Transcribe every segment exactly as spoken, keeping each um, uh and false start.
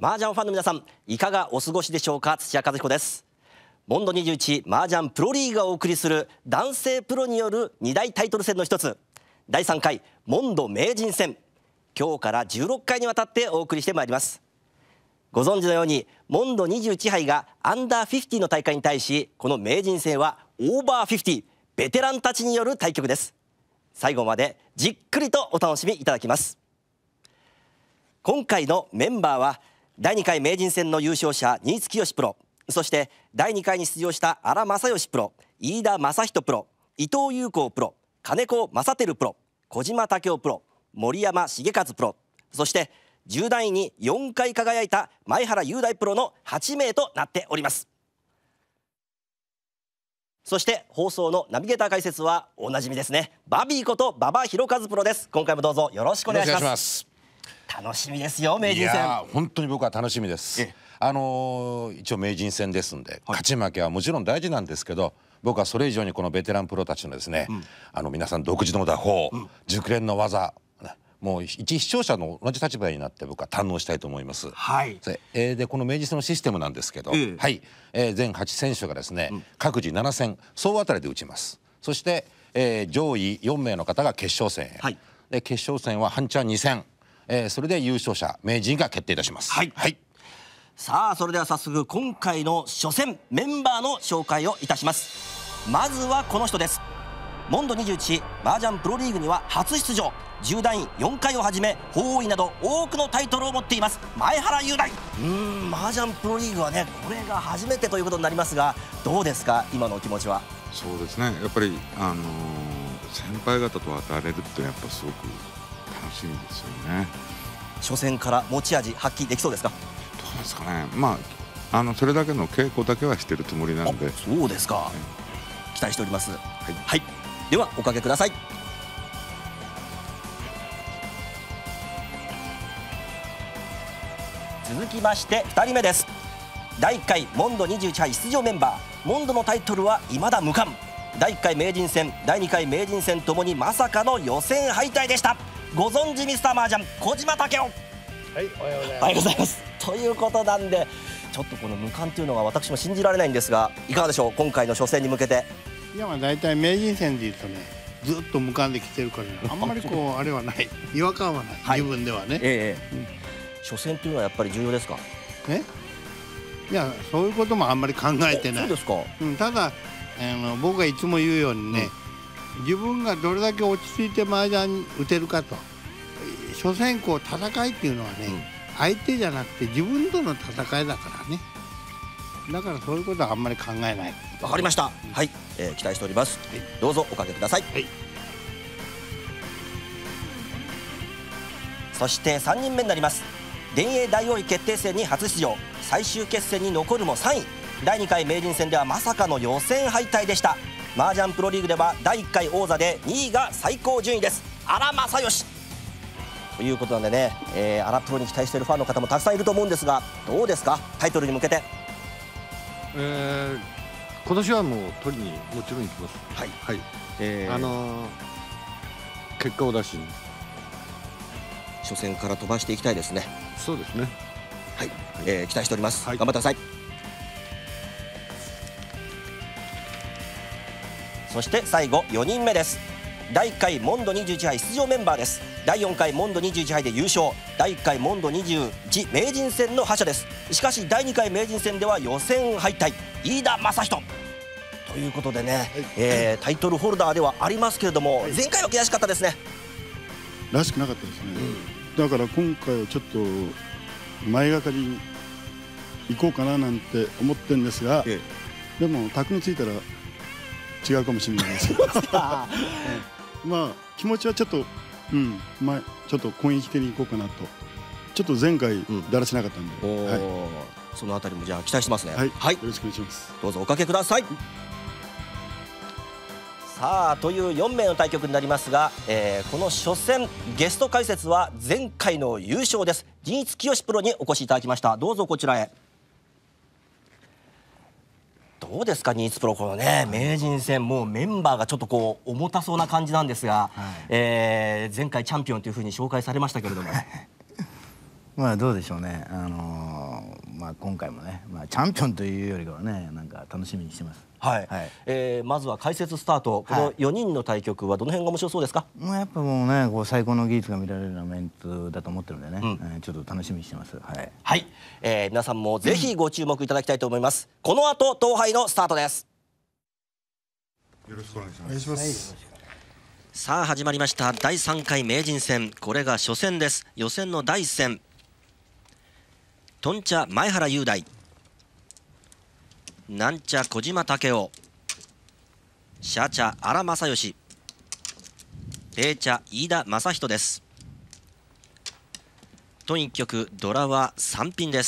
麻雀ファンの皆さん、いかがお過ごしでしょうか。土屋和彦です。モンドにじゅういち麻雀プロリーグがお送りする男性プロによるに大タイトル戦の一つ、だいさんかいモンド名人戦、今日からじゅうろっかいにわたってお送りしてまいります。ご存知のようにモンドにじゅういち杯がアンダーフィフティの大会に対し、この名人戦はオーバーフィフティ、ベテランたちによる対局です。最後までじっくりとお楽しみいただきます。今回のメンバーはだいにかい名人戦の優勝者新津清プロ、そしてだいにかいに出場した荒正義プロ、飯田正人プロ、伊藤裕光プロ、金子正輝プロ、小島武雄プロ、森山重和プロ、そしてじゅうだんいによんかい輝いた前原雄大プロのはちめいとなっております。そして放送のナビゲーター解説はおなじみですね、バビーこと馬場博和プロです。今回もどうぞよろしくお願いします。楽しみですよ、名人戦。いや本当に僕は楽しみです。あのー、一応名人戦ですんで、はい、勝ち負けはもちろん大事なんですけど、僕はそれ以上にこのベテランプロたちのですね、うん、あの皆さん独自の打法、うん、熟練の技、もう一視聴者の同じ立場になって僕は堪能したいと思います。はい。えー、でこの名人戦のシステムなんですけど、えー、はい、えー、全はちせんしゅがですね、うん、各自ななせん総当たりで打ちます。そして、えー、上位よんめいの方が決勝戦へ、はい、で決勝戦は半チャンにせん、えー、それで優勝者名人が決定いたします。はい、はい、 さあそれでは早速今回の初戦メンバーの紹介をいたします。まずはこの人です。モンドにじゅういち麻雀プロリーグには初出場、じゅうだんいよんかいをはじめ鳳凰位など多くのタイトルを持っています前原雄大。うーん、麻雀プロリーグはね、これが初めてということになりますが、どうですか今のお気持ちは。 そうですね、やっぱりあのー、先輩方と当たれるってやっぱすごく楽しみですよね。 初戦から持ち味発揮できそうですか。 どうですかね。まああのそれだけの稽古だけはしてるつもりなので。 そうですか、はい、期待しております。はい、はい、ではおかけください。続きましてふたりめです。だいいっかいモンドにじゅういち杯出場メンバー、モンドのタイトルは未だ無冠。だいいっかい名人戦、だいにかい名人戦ともにまさかの予選敗退でした。ご存知ミスター麻雀小島武雄。はい、 おはようございます。 おはようございます。ということなんで、ちょっとこの無冠というのが私も信じられないんですが、いかがでしょう今回の初戦に向けて。 いやまあ大体名人戦でいうとね、ずっと無冠で来てるから、ね、あんまりこうあれはない違和感はない、はい、自分ではね、ええ、うん、 初戦というのはやっぱり重要ですか。 えいやそういうこともあんまり考えてない。 そうですか、 うん、ただあの僕がいつも言うようにね、うん、自分がどれだけ落ち着いて麻雀に打てるかと。初戦こう戦いっていうのはね、うん、相手じゃなくて自分との戦いだからね。だからそういうことはあんまり考えない。 わかりました、うん、はい、えー、期待しております、はい、どうぞおかけください。はい、そしてさんにんめになります。電影大王位決定戦に初出場、最終決戦に残るもさんい、だいにかい名人戦ではまさかの予選敗退でした。麻雀プロリーグではだいいっかい王座でにいが最高順位です。荒正義ということなんでね、えー、荒プロに期待しているファンの方もたくさんいると思うんですが、どうですかタイトルに向けて。 えー、今年はもう取りにもちろん行きます。はい、はい、えー、あのー、結果を出しに初戦から飛ばしていきたいですね。 そうですね、 はい、えー、期待しております、はい、頑張ってください。そして最後よにんめです。だいいっかいモンドにじゅういち杯出場メンバーです。だいよんかいモンドにじゅういち杯で優勝、だいいっかいモンドにじゅういち名人戦の覇者です。しかしだいにかい名人戦では予選敗退、飯田正人ということでね、はい、えー、タイトルホルダーではありますけれども、はい、前回は悔しかったですね。 らしくなかったですね、うん、だから今回はちょっと前がかりに行こうかななんて思ってるんですが、ええ、でも卓についたら違うかもしれないですけどまあ気持ちはちょっと、うん、まあ、ちょっと攻撃的に行こうかなと。ちょっと前回だらしなかったんで、うん、はい、 そのあたりもじゃあ期待してますね。 はい、はい、よろしくお願いします。 どうぞおかけください。さあというよんめいの対局になりますが、えー、この初戦ゲスト解説は前回の優勝です新津清プロにお越しいただきました。どうぞこちらへ。どうですか新津プロ、このね名人戦、もうメンバーがちょっとこう重たそうな感じなんですが、はい、えー、前回チャンピオンというふうに紹介されましたけれどもまあどうでしょうね、あのー、まあ今回もね、まあ、チャンピオンというよりかはね、なんか楽しみにしてます。 はい、はい、えー、まずは解説スタート、このよにんの対局はどの辺が面白そうですか？ もうやっぱもうね、こう最高の技術が見られるようなメンツだと思ってるんでね、うん、えー、ちょっと楽しみにしてます。はい、 はい、えー、皆さんもぜひご注目いただきたいと思います。うん、この後統廃のスタートです。 よろしくお願いします。 さあ始まりましただいさんかい名人戦、これが初戦です。予選のだいいっ戦、とんちゃ前原雄大、なんちゃ小島武雄、しゃちゃ荒正義、ぺーちゃ飯田正人です。と一局ドラはさん品です。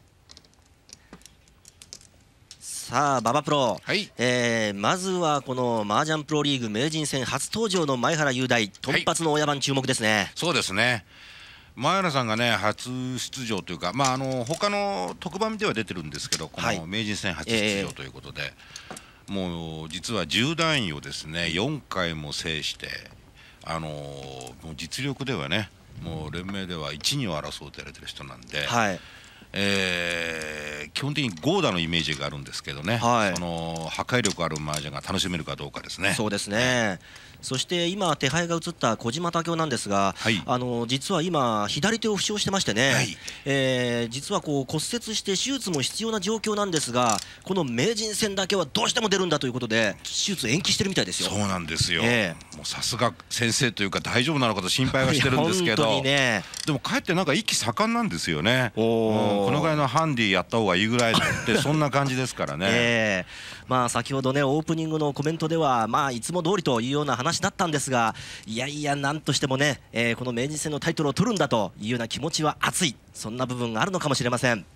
さあ馬場プロ、はい、えー、まずはこの麻雀プロリーグ名人戦初登場の前原雄大、突発の親番注目ですね。はい、 そうですね、前原さんがね初出場というか、まああの他の特番では出てるんですけど、この名人戦初出場ということで、はい、えー、もう実は十段位をですねよんかいも制して、あのー、もう実力ではね、もう連盟ではいち、にを争うとやれてる人なんで、はい、えー、基本的に豪打のイメージがあるんですけどね、はい、その破壊力ある麻雀が楽しめるかどうかですね。 そうですね。そして今手配が映った小島武雄なんですが、はい、あの実は今左手を負傷してましてね、はい、えー、実はこう骨折して手術も必要な状況なんですが、この名人戦だけはどうしても出るんだということで手術延期してるみたいですよ。 そうなんですよ、えー、もうさすが先生というか大丈夫なのかと心配はしてるんですけど、本当にね、でもかえってなんか息盛んなんですよね。このぐらいのハンディやった方がいいぐらいってそんな感じですからね。えー、まあ先ほどねオープニングのコメントではまあいつも通りというような話だったんですが、いやいやなんとしてもね、えー、この名人戦のタイトルを取るんだというような気持ちは熱い、そんな部分があるのかもしれません。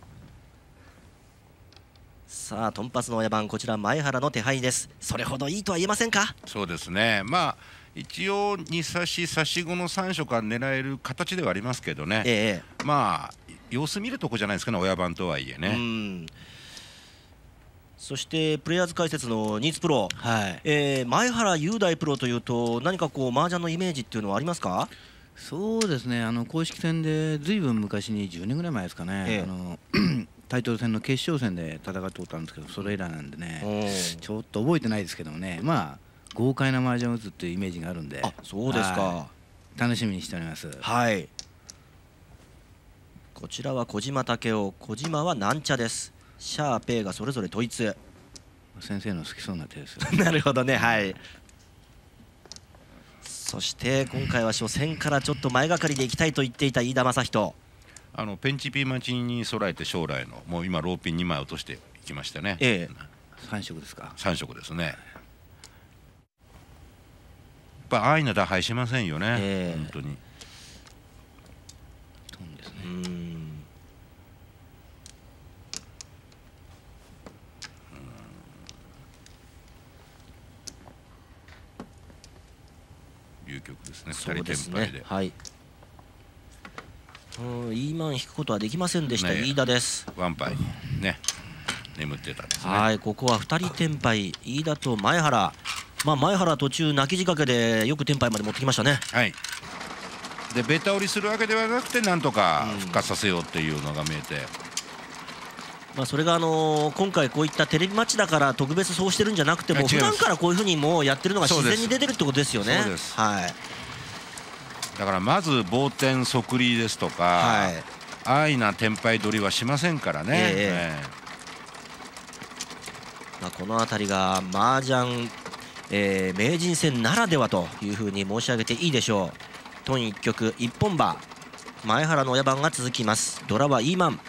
さあ頓発の親番、こちら前原の手配です。それほどいいとは言えませんか？ そうですね、まあ一応に差し差し子のさん色から狙える形ではありますけどね、ええ、まあ様子見るとこじゃないですかね、親番とはいえね。うん、そしてプレイヤーズ解説の新津プロ、はい、えー、前原雄大プロというと何かこう麻雀のイメージっていうのはありますか？ そうですね、あの公式戦でずいぶん昔にじゅうねんぐらい前ですかね、ええ、あのタイトル戦の決勝戦で戦っておったんですけど、それ以来なんでねちょっと覚えてないですけどもね、まあ豪快な麻雀を打つっていうイメージがあるんで。あ、そうですか。楽しみにしております。はい、 こちらは小島武雄、小島はなんちゃです。シャーペーがそれぞれ統一。 先生の好きそうな手ですよなるほどね、はい。そして今回は初戦からちょっと前がかりでいきたいと言っていた飯田正人、 あのペンチピー待ちに備えて将来のもう今ローピンにまい落としていきましたね。ええ、さん色ですか？ さん色ですね。やっぱ安易な打敗しませんよね、えー、本当に。 そうですね。うん、 流局ですね。ふたりテンパイで、 はい、うん、イーマン引くことはできませんでした、ね、飯田です。 ワンパイね眠ってたんですね。 はい、ここはふたりテンパイ、飯田と前原。まあ前原途中泣き仕掛けでよくテンパイまで持ってきましたね。 はい。でベタ折りするわけではなくてなんとか復活させようっていうのが見えて、うん、 まあそれがあのー、今回こういったテレビマッチだから特別そうしてるんじゃなくても、普段からこういうふうにもうやってるのが自然に出てるってことですよね。そうです。はい。 だからまず棒点即利ですとか、はい、安易なテンパイ取りはしませんからね。えーまあこの辺りが麻雀、えー、名人戦ならではというふうに申し上げていいでしょう。トン一局一本馬、前原の親番が続きます。ドラはイーマン。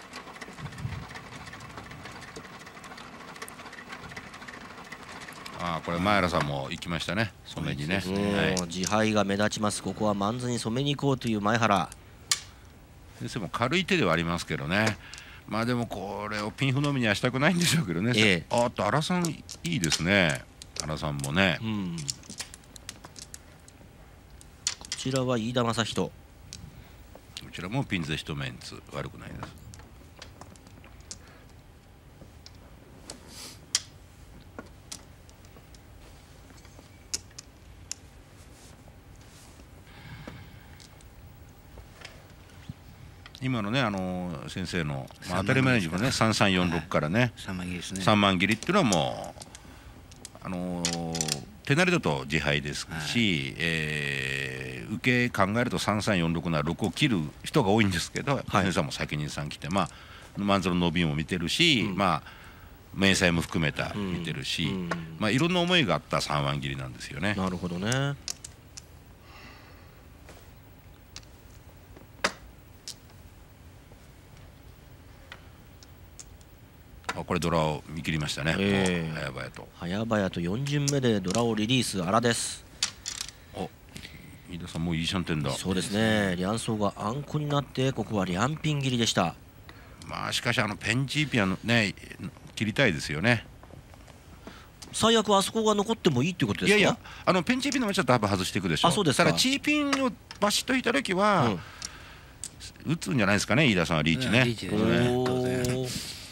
ああ、これ前原さんも行きましたね、染めにね。 はい、自敗が目立ちます。ここはマンズに染めに行こうという前原。 先生も軽い手ではありますけどね。まあでもこれをピンフのみにはしたくないんでしょうけどね。ええ、あっと荒さんいいですね。荒さんもね。うん、 こちらは飯田正人。 こちらもピンゼ一メンツ悪くないです。 今のねあの先生の、まあ、当たり前にもねさんさんよんろくからねさんまん切りですね。 さんまん切りっていうのはもうあの手なりだと自敗ですし、えー、受け考えるとさんさんよんろくならろくを切る人が多いんですけど、先生も先にさん来てまあ万鶴の伸びも見てるし、うん、まあ明細も含めた見てるし、うんうん、まあいろんな思いがあったさんわん切りなんですよね。 なるほどね。 これドラを見切りましたね。えー、早々と早々とよん巡目でドラをリリース荒です。 お、飯田さんもういいシャンテンだ。 そうですね。リャンソーがあんこになってここはリャンピン切りでした。 まあしかしあのペンチーピアのね切りたいですよね。 最悪あそこが残ってもいいっていうことですか。 いやいやあのペンチーピンのもちょっと多分外していくでしょ。 あ、そうですか。 ただチーピンをバシッと引いた時は、うん、打つんじゃないですかね。飯田さんはリーチね。 リーチですね。当然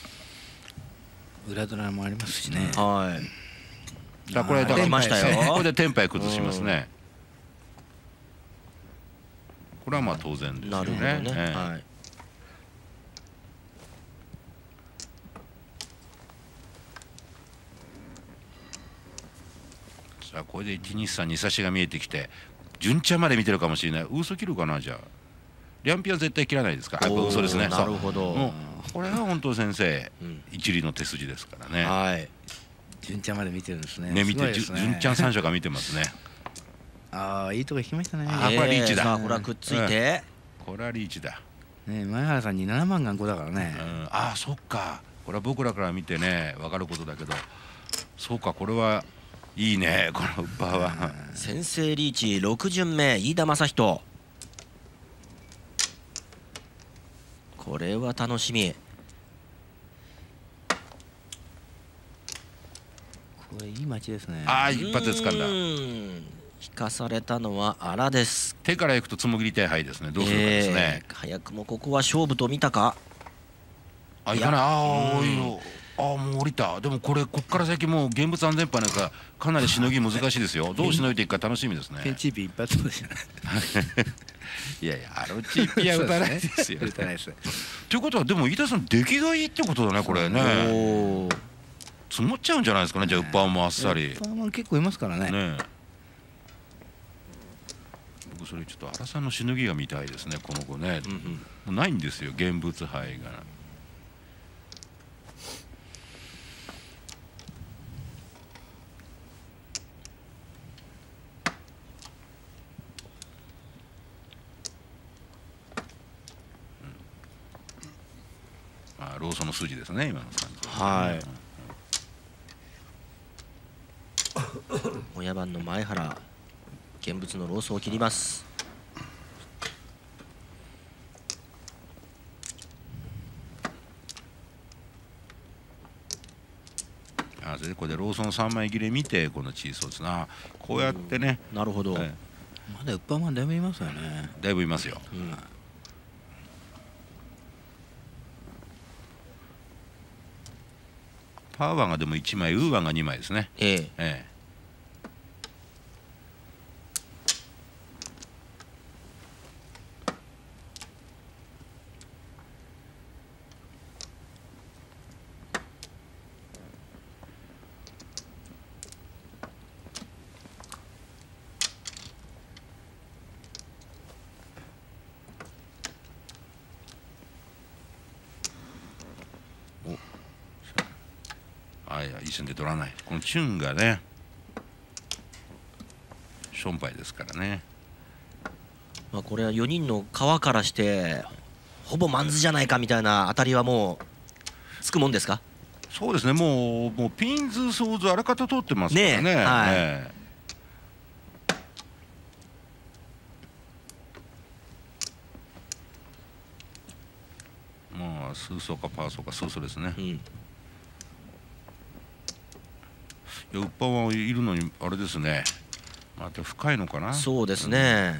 裏ドラもありますしね。 はい。 だこれだからましたよ。 これでテンパイ崩しますね。これはまあ当然ですよね。 なるほどね。はい。 さあこれでいちにさんに差しが見えてきて順茶まで見てるかもしれない。嘘切るかな。じゃあリャンピは絶対切らないですか。やっぱ嘘ですね。 なるほど。 これは本当先生、うん、一理の手筋ですからね。 はい。順ちゃんまで見てるんですね。 ね見て、順ちゃん三者が見てますね。 ああいいとこ引きましたね。 あこれリーチだ。 さあこれはくっついて、 これはリーチだ。 ね前原さんにななまん頑固だからね。 ああそっか。これは僕らから見てね分かることだけど、そうかこれはいいねこのウッパーは。 先制リーチろく巡目飯田正人。これは楽しみ。 これいい待ちですね。 ああ一発で掴んだ。 引かされたのは荒です。 手から行くとつもぎり手配ですね。どうするかですね。 えー、早くもここは勝負と見たか。 あいかない。ああいいよ。ああもう降りた。でもこれこっから先もう現物安全牌なんかかなりしのぎ難しいですよ。どうしのいていくか楽しみですね。 ペンチーピ一発でしたね。 いやいやあのチーピは打たないですよ。 打たないです。 ということはでも飯田さん出来がいいってことだねこれね。積もっちゃうんじゃないですかね。じゃあウッパーもあっさり。 ウッパーも結構いますからね。 ね。僕それちょっと荒さんのしのぎが見たいですねこの子ね。もうないんですよ現物牌が。ローソンの数字ですね今の感じ。 はい。親番の前原現物のローソンを切ります。 あそれでこれでローソンさんまい切れ見てこのチーソーですな。こうやってね。 なるほど。 まだウッパーマンだいぶいますよね。 だいぶいますよ。 うんパーワンがでもいちまいウーワンがにまいですね。 ええええ、一瞬で取らない。このチュンがねションパイですからね。 まあこれはよにんの川からしてほぼマンズじゃないかみたいな当たりはもうつくもんですか。 そうですね。もうもうピンズソーズあらかた通ってますからね。 ね、はい、ええ、まあスーソーかパーソーかスーソーですね。うん、いやウッパーはいるのにあれですね。また深いのかな。 そうですね。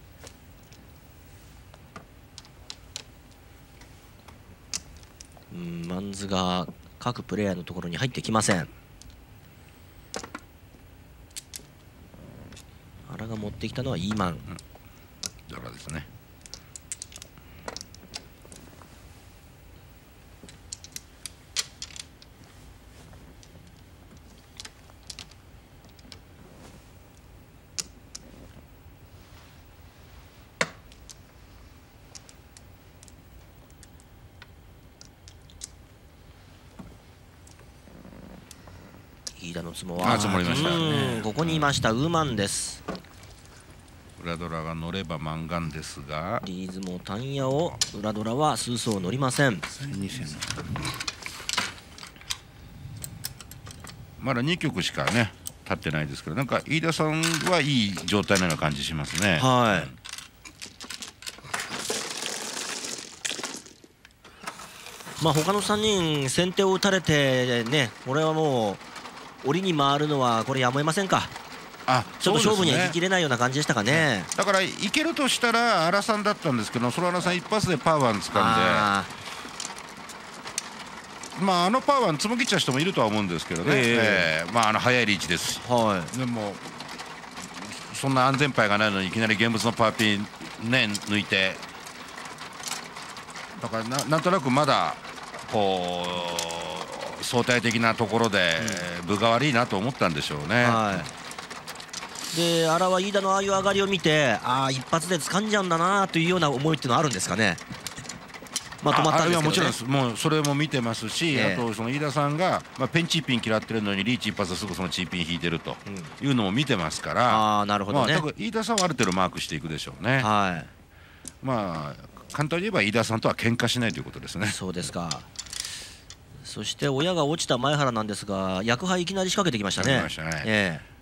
うん、マンズが各プレイヤーのところに入ってきません。原が持ってきたのはイーマン。うん、 だからですね。 飯田のつもはあ積もりましたうんここにいました。ウーマンです。 裏ドラが乗ればマンガンですが、 リーズもタンヤを裏ドラは数層乗りません。 まだにきょくしかね立ってないですけど、なんか飯田さんはいい状態のような感じしますね。 はい、まあ他のさんにん先手を打たれてね、これはもう折に回るのはこれやむを得ませんか。 あ、 ちょっと勝負にはそうですね行ききれないような感じでしたかね。 だからいけるとしたら荒さんだったんですけど、その荒さん一発でパーワン掴んで、 あまああのパーワンつもぎっちゃう人もいるとは思うんですけどね、 ええーまああの速いリーチですし、 ーはいでもそんな安全牌がないのにいきなり現物のパーピンね抜いて、だから な, なんとなくまだこう相対的なところで分が悪いなと思ったんでしょうね。 はいで荒は飯田のああいう上がりを見て、ああ一発で掴んじゃうんだなというような思いっていうのはあるんですかね。まあ止まったんですけどね。 もちろんです。もうそれも見てますし、 ええ、 あとその飯田さんが、まあ、ペンチーピン嫌ってるのにリーチ一発ですぐそのチーピン引いてるというのも見てますから、 ああなるほどね。 まあ、多分飯田さんはある程度マークしていくでしょうね。 はい。 まあ簡単に言えば飯田さんとは喧嘩しないということですね。 そうですか。そして親が落ちた前原なんですが、薬杯いきなり仕掛けてきましたね。 ましたね。 ええ。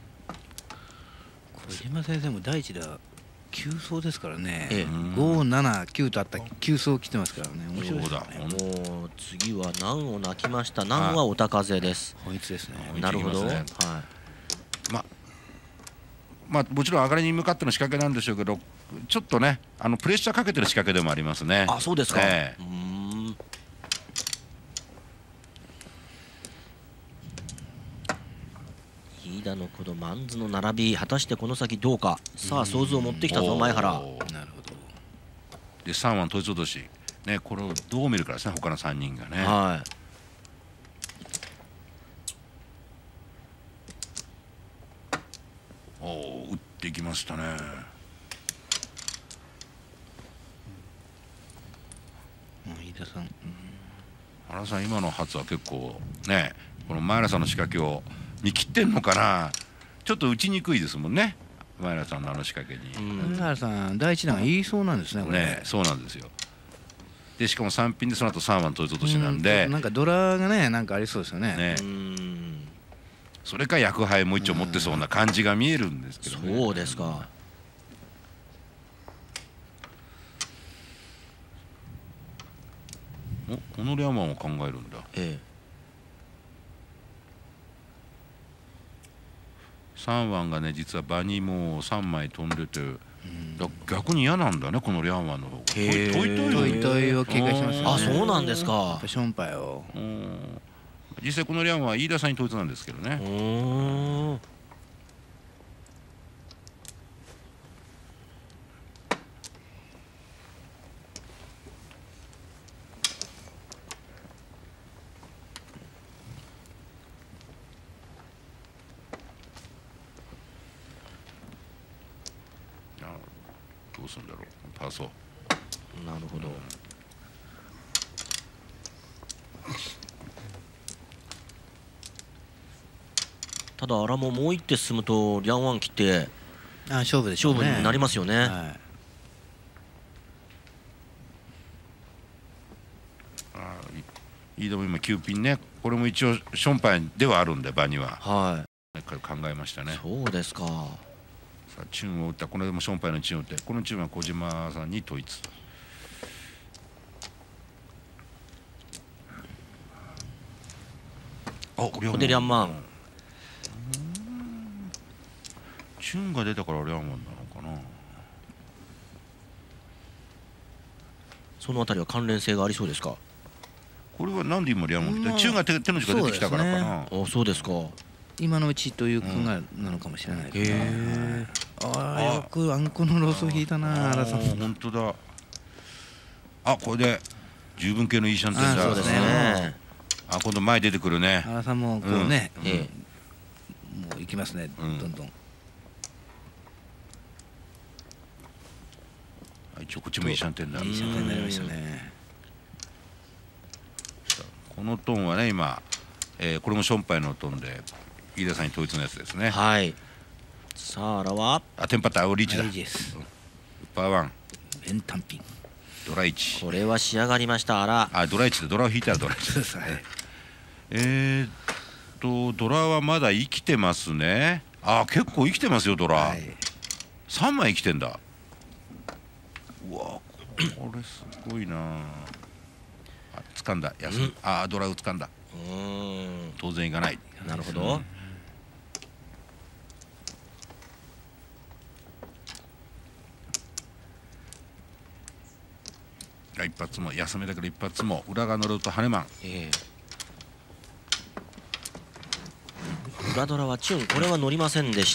小島先生も第一ではきゅう走ですからね、 ええ、 ご、なな、きゅうとあったきゅう走来てますからね、面白いですね。 もう次は難を泣きました。難はおた風です。 本一ですね。 なるほど。はい。 まあまあもちろん上がりに向かっての仕掛けなんでしょうけど、ちょっとねあのプレッシャーかけてる仕掛けでもありますね。 あ、そうですか。 ええ、 うーん。飯田のこのマンズの並び、果たしてこの先どうか。さあ想像を持ってきたぞ前原。なるほど。 でさんわ統一落としね、これをどう見るかですね、他のさんにんがね。 はい。 おお、打っていきましたね。 飯田さん、 原さん今の初は結構ね、この前原さんの仕掛けを見切ってんのかな、ちょっと打ちにくいですもんね、前原さんのあの仕掛けに。 前原さん第一弾が言いそうなんですね、これね。そうなんですよ。でしかもさんピンでその後さんわ統一落としなんで、 なんかドラがね、なんかありそうですよね。 ね、それか薬杯もう一丁持ってそうな感じが見えるんですけどね。 そうですか。 お、このリャンマンを考えるんだ。 ええ。 さんわがね、実は場にもうさんまい飛んでて、だ逆に嫌なんだね、このリャンワンの方が。トイトイトイトイを警戒しますよね。 あ、そうなんですか。 ションパイを。 実際このリャンは飯田さんに統一なんですけどね。 うーん。 どうするんだろう、パーソー。 なるほど。ただ荒ももう一手進むとリャンワン切ってあ勝負でしょうね。 勝負になりますよね。 はい 、飯田も今きゅうピンね、これも一応ションパイではあるんで場には。 はい。 考えましたね。 そうですか。 さあチューンを打った、これでもションパイのチューンを打って、このチューンは小島さんに統一。あ、こここでリャンマン。 チューンが出たからリャンマンなのかな。 そのあたりは関連性がありそうですか。 これはなんで今リャンマン来た、チューンが手手の時が出てきたからかな。 あ、そうですか。 今のうちという考えなのかもしれないですね。 へえ。ああ、よくあんこのロス引いたな、原さん。 本当だ。あ、これで十分系のいいシャンテンだ。 そうですね。 あ、今度前出てくるね。 原さんもこうね、 うん、ええ、もう行きますね、 うん、 どんどん。 一応こっちもいいシャンテンだ。 いいシャンテンになりましたね。 このトーンはね今えー、これもションパイの飛んで飯田さんに統一のやつですね。 はい。さあ、あらはあ、テンパターリーチだ。 リーチです。 ウッパーワンベン単品ドラいち。 これは仕上がりました。あら、 あ、ドラいちでドラを引いたらドラいちです。えーっとドラはまだ生きてますね。あ、結構生きてますよドラ、はい、さんまい生きてんだ。うわ、これすごいなあ。掴んだ、休む、うん、あ、ドラを掴んだ。うん、当然いかない。 なるほど、うん、 一発も休めだけど一発も裏が乗るとハネマン、えー、裏ドラはチュン、これは乗りませんでした。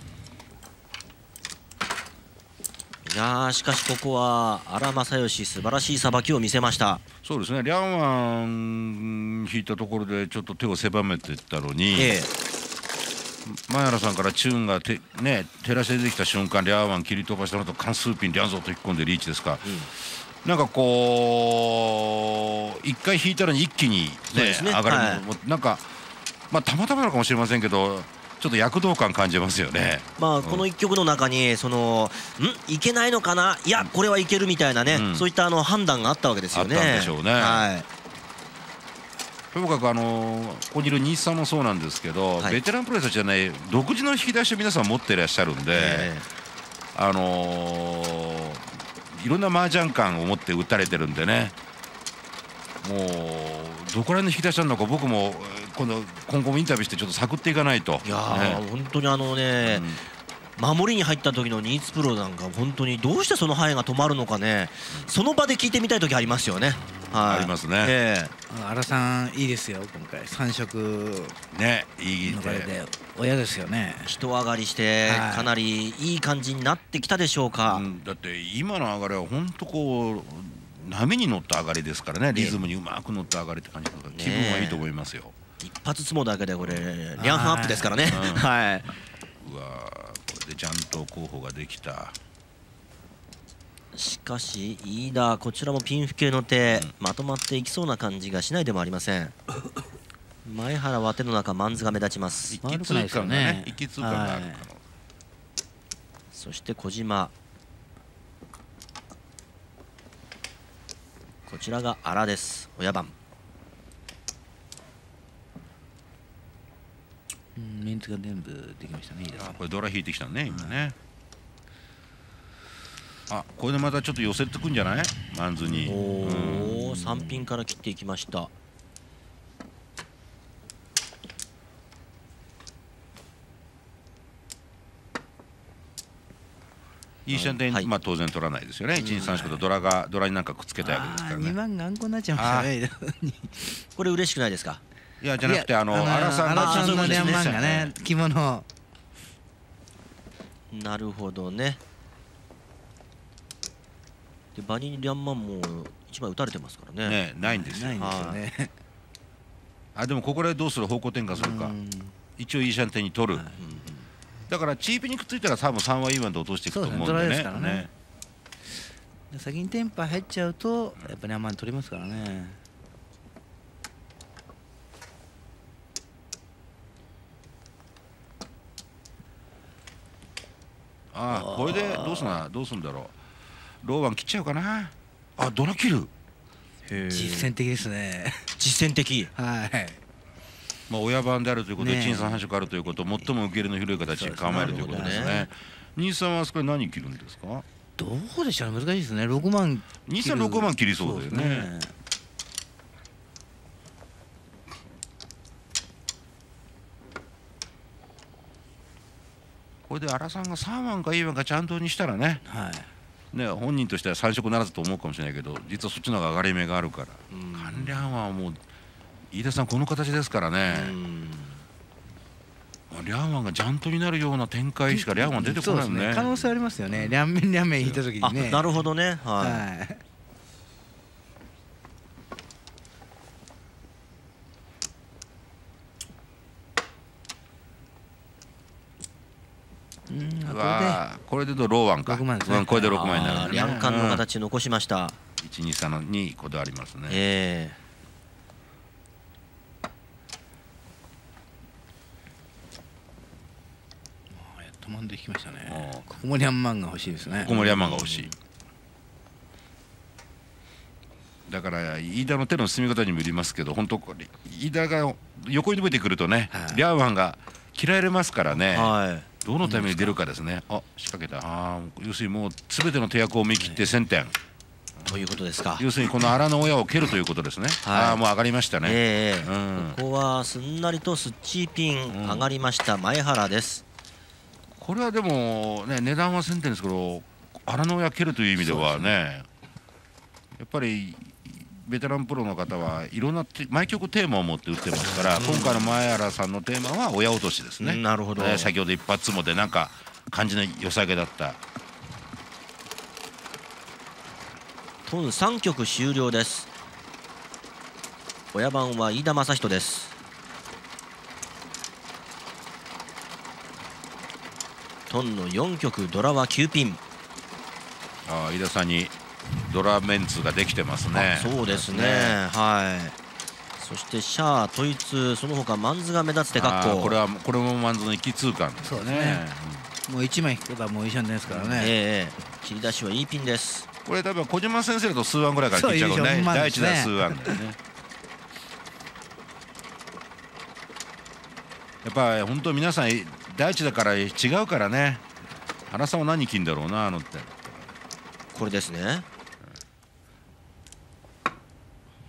いやー、しかしここは荒正義素晴らしいさばきを見せました。 そうですね、リャンワン引いたところでちょっと手を狭めていったのに、えー、前原さんからチュンがて、ね、照らして出てきた瞬間リャンワン切り飛ばしたのと関数ピンリャンゾーと引っ込んでリーチですか、うん、なんかこう一回引いたのに一気に、ねね、上がる、はい、なんか、まあ、たまたまなのかもしれませんけどちょっと躍動感感じますよね。 まあ、うん、このいっきょくの中にそのんいけないのかな、いやこれはいけるみたいなね、うん、そういったあの判断があったわけですよね。 あったんでしょうね。 はい、 ともかくあのここにいる新さんもそうなんですけど、はい、ベテランプロレスじゃない独自の引き出しを皆さん持っていらっしゃるんで、えー、あのー、いろんな麻雀感を持って打たれてるんでね、もうどこら辺の引き出しなのか僕も今度今後もインタビューしてちょっと探っていかないと。 いやー、ね、本当にあのね、うん、守りに入った時のニーツプロなんか本当にどうしてその範囲が止まるのかね、うん、その場で聞いてみたい時ありますよね。 はい、ありますね。えー、荒さんいいですよ今回さん色ね、いいので親ですよね。 人上がりしてかなりいい感じになってきたでしょうか。 うん、だって今の上がりは本当こう波に乗った上がりですからね、リズムにうまく乗った上がりって感じだから気分はいいと思いますよ。 一発相撲だけでこれリャンハンアップですからね。はい。 うわ、これでちゃんと候補ができた。 しかし飯田こちらもピン付けの手、うん、まとまっていきそうな感じがしないでもありません。前原は手の中マンズが目立ちます。 一気通過がね、一気通過があるかな。 そして小島、こちらが荒です。親番。 メンツが全部できましたね。いいですね。 これドラ引いてきたね今ね。あ、これでまたちょっと寄せてくんじゃないマンズに。 おお、さんピンから切っていきました。 いい視点、はい、まあ当然取らないですよね。いちにさんしとドラがドラになんかくっつけたわけですからね。 にまん頑固になっちゃいましたね。 これ嬉しくないですか。 いやじゃなくてあの荒さんが荒さんのリャンマンがね着物。 なるほどね。でバニーリャンマンも一枚打たれてますからね。 ね、ないんですよ。 ないんですよね。 あ、でもここでどうする、方向転換するか。一応いいシャンテンに取る。だからチープにくっついたら多分さんはいいワンで落としていくと思うんでね。 先にテンパ入っちゃうとやっぱりあんまり取りますからね。 ああ、これでどうすんな、どうすんだろう。ローワン切っちゃうかな。あ、ドラ切る。 実践的ですね。 実践的。 はい。 まあ親番であるということで、陳さん繁殖あるということ、最も受け入れの広い形に構えるということですね。兄さんはあそこで何切るんですか。 どうでしょう、難しいですね。六万。 兄さん六万切りそうだよね。これで荒さんがさんわんかいいわんかちゃんとにしたらね。はい。ね、本人としてはさん色ならずと思うかもしれないけど、実はそっちの方が上がり目があるから。関連はもう。飯田さんこの形ですからね。リャンワンがジャントになるような展開しかリャンワン出てこないよね。 可能性ありますよね。リャンメンリャンメン引いた時にね。 なるほどね。はい。 うわ、これでローワンか。これでろくまんになる。 リャンカンの形残しました。 いちにさんにこだわりますね。 ええ。 マンで引きましたね。ここもリャンマンが欲しいですね。 ここもリャンマンが欲しい。だから飯田の手の進み方にもよりますけど、本当これ飯田が横に伸びてくるとね、リャンマンが嫌われますからね。どのタイミングで出るかですね。あ、仕掛けた。ああ、要するにもう全ての手役を見切ってせんてん。 ということですか。 要するにこの荒の親を蹴るということですね。ああ、もう上がりましたね。 ええ、ここはすんなりとスッチーピン上がりました前原です。 これはでもね、値段はせんてんですけど、荒の親蹴るという意味ではね、やっぱりベテランプロの方はいろんな毎曲テーマを持って打ってますから、今回の前原さんのテーマは親落としですね。 なるほど。 先ほど一発もでなんか感じの良さげだった。 トンさんきょく終了です。親番は飯田正人です。トンのよんきょくドラはきゅうピン。 ああ、飯田さんにドラメンツができてますね。 そうですね、はい。そしてシャア統一、その他マンズが目立つ手格好。 これはこれもマンズの一気通貫ですね。 そうですね。もういちまい引けばもう一緒ですからね。 ええ、切り出しはいいピンです。 これ多分小島先生だと数案ぐらいから切っちゃうね。第一打数案だよね。やっぱり本当皆さん第一だから違うからね。原さんは何切んだろうな、あのって。 これですね。うん。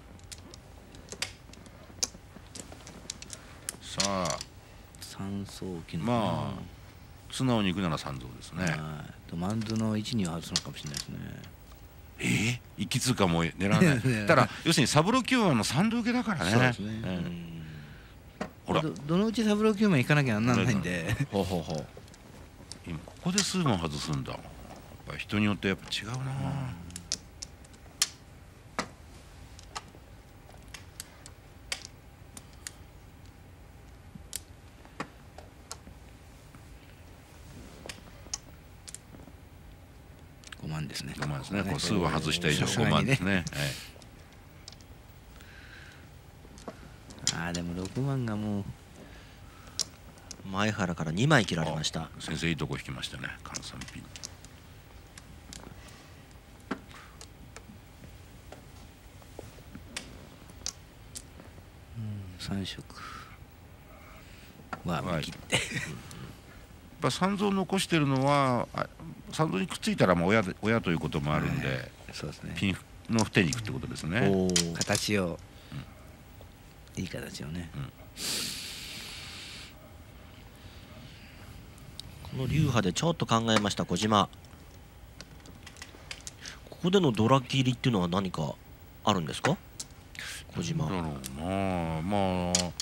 さあ。 三層機の。 まあ。素直にいくなら三層ですね。 マンズの位置には外すのかもしれないですね。 えー、一気通過も狙わない。ただ要するにサブロキューマンの三度受けだからね。そうですね。 ほら、どのうちサブロキューマン行かなきゃならないんで。 ほうほうほう。 今ここで数問外すんだ。やっぱ人によってやっぱ違うな。 ごまんですね。 ごまんですね。こう数は外した以上ごまんですね。 ああ、でもろくまんがもう前原からにまい切られました。 先生いいとこ引きましたね。換算ピン。 三色は見切って。 やっぱ三蔵残してるのは三蔵にくっついたらまあ親で親ということもあるんで、 そうですね。 ピンの不手にいくってことですね。 形を、いい形をね。 この流派でちょっと考えました小島。ここでのドラ切りっていうのは何かあるんですか小島。 だろうな。まあ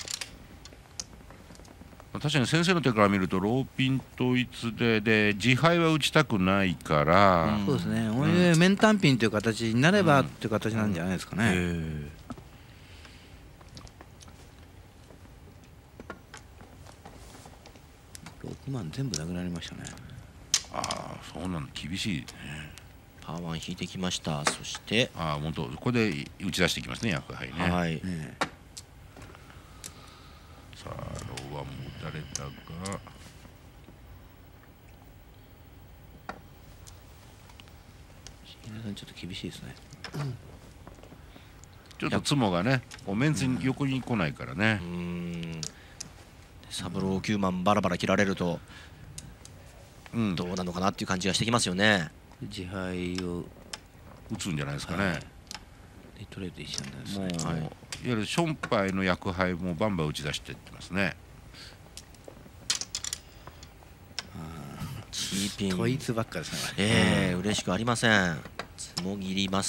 確かに先生の手から見るとローピン統一でで自敗は打ちたくないから、 そうですね。これで面単ピンという形になればっていう形なんじゃないですかね。ろくまん全部なくなりましたね。 ああ、そうなんだ。厳しいね。 パーワン引いてきました。そしてああ、本当これで打ち出してきますね、役杯ね。 はい。 ね、 さあローワンも打たれたが、 ちょっと厳しいですね。 ちょっとツモがね、メンツに横に来ないからね。 うん。サブローきゅうまんバラバラ切られると、うん、どうなのかなっていう感じがしてきますよね。 自敗を打つんじゃないですかね。はい、 トレード一緒なんですね。もう、 はい、 いわゆるションパイの役杯もバンバン打ち出していってますね。 チーピン統一ばっかですね。 ええー、嬉しくありません。つもぎります。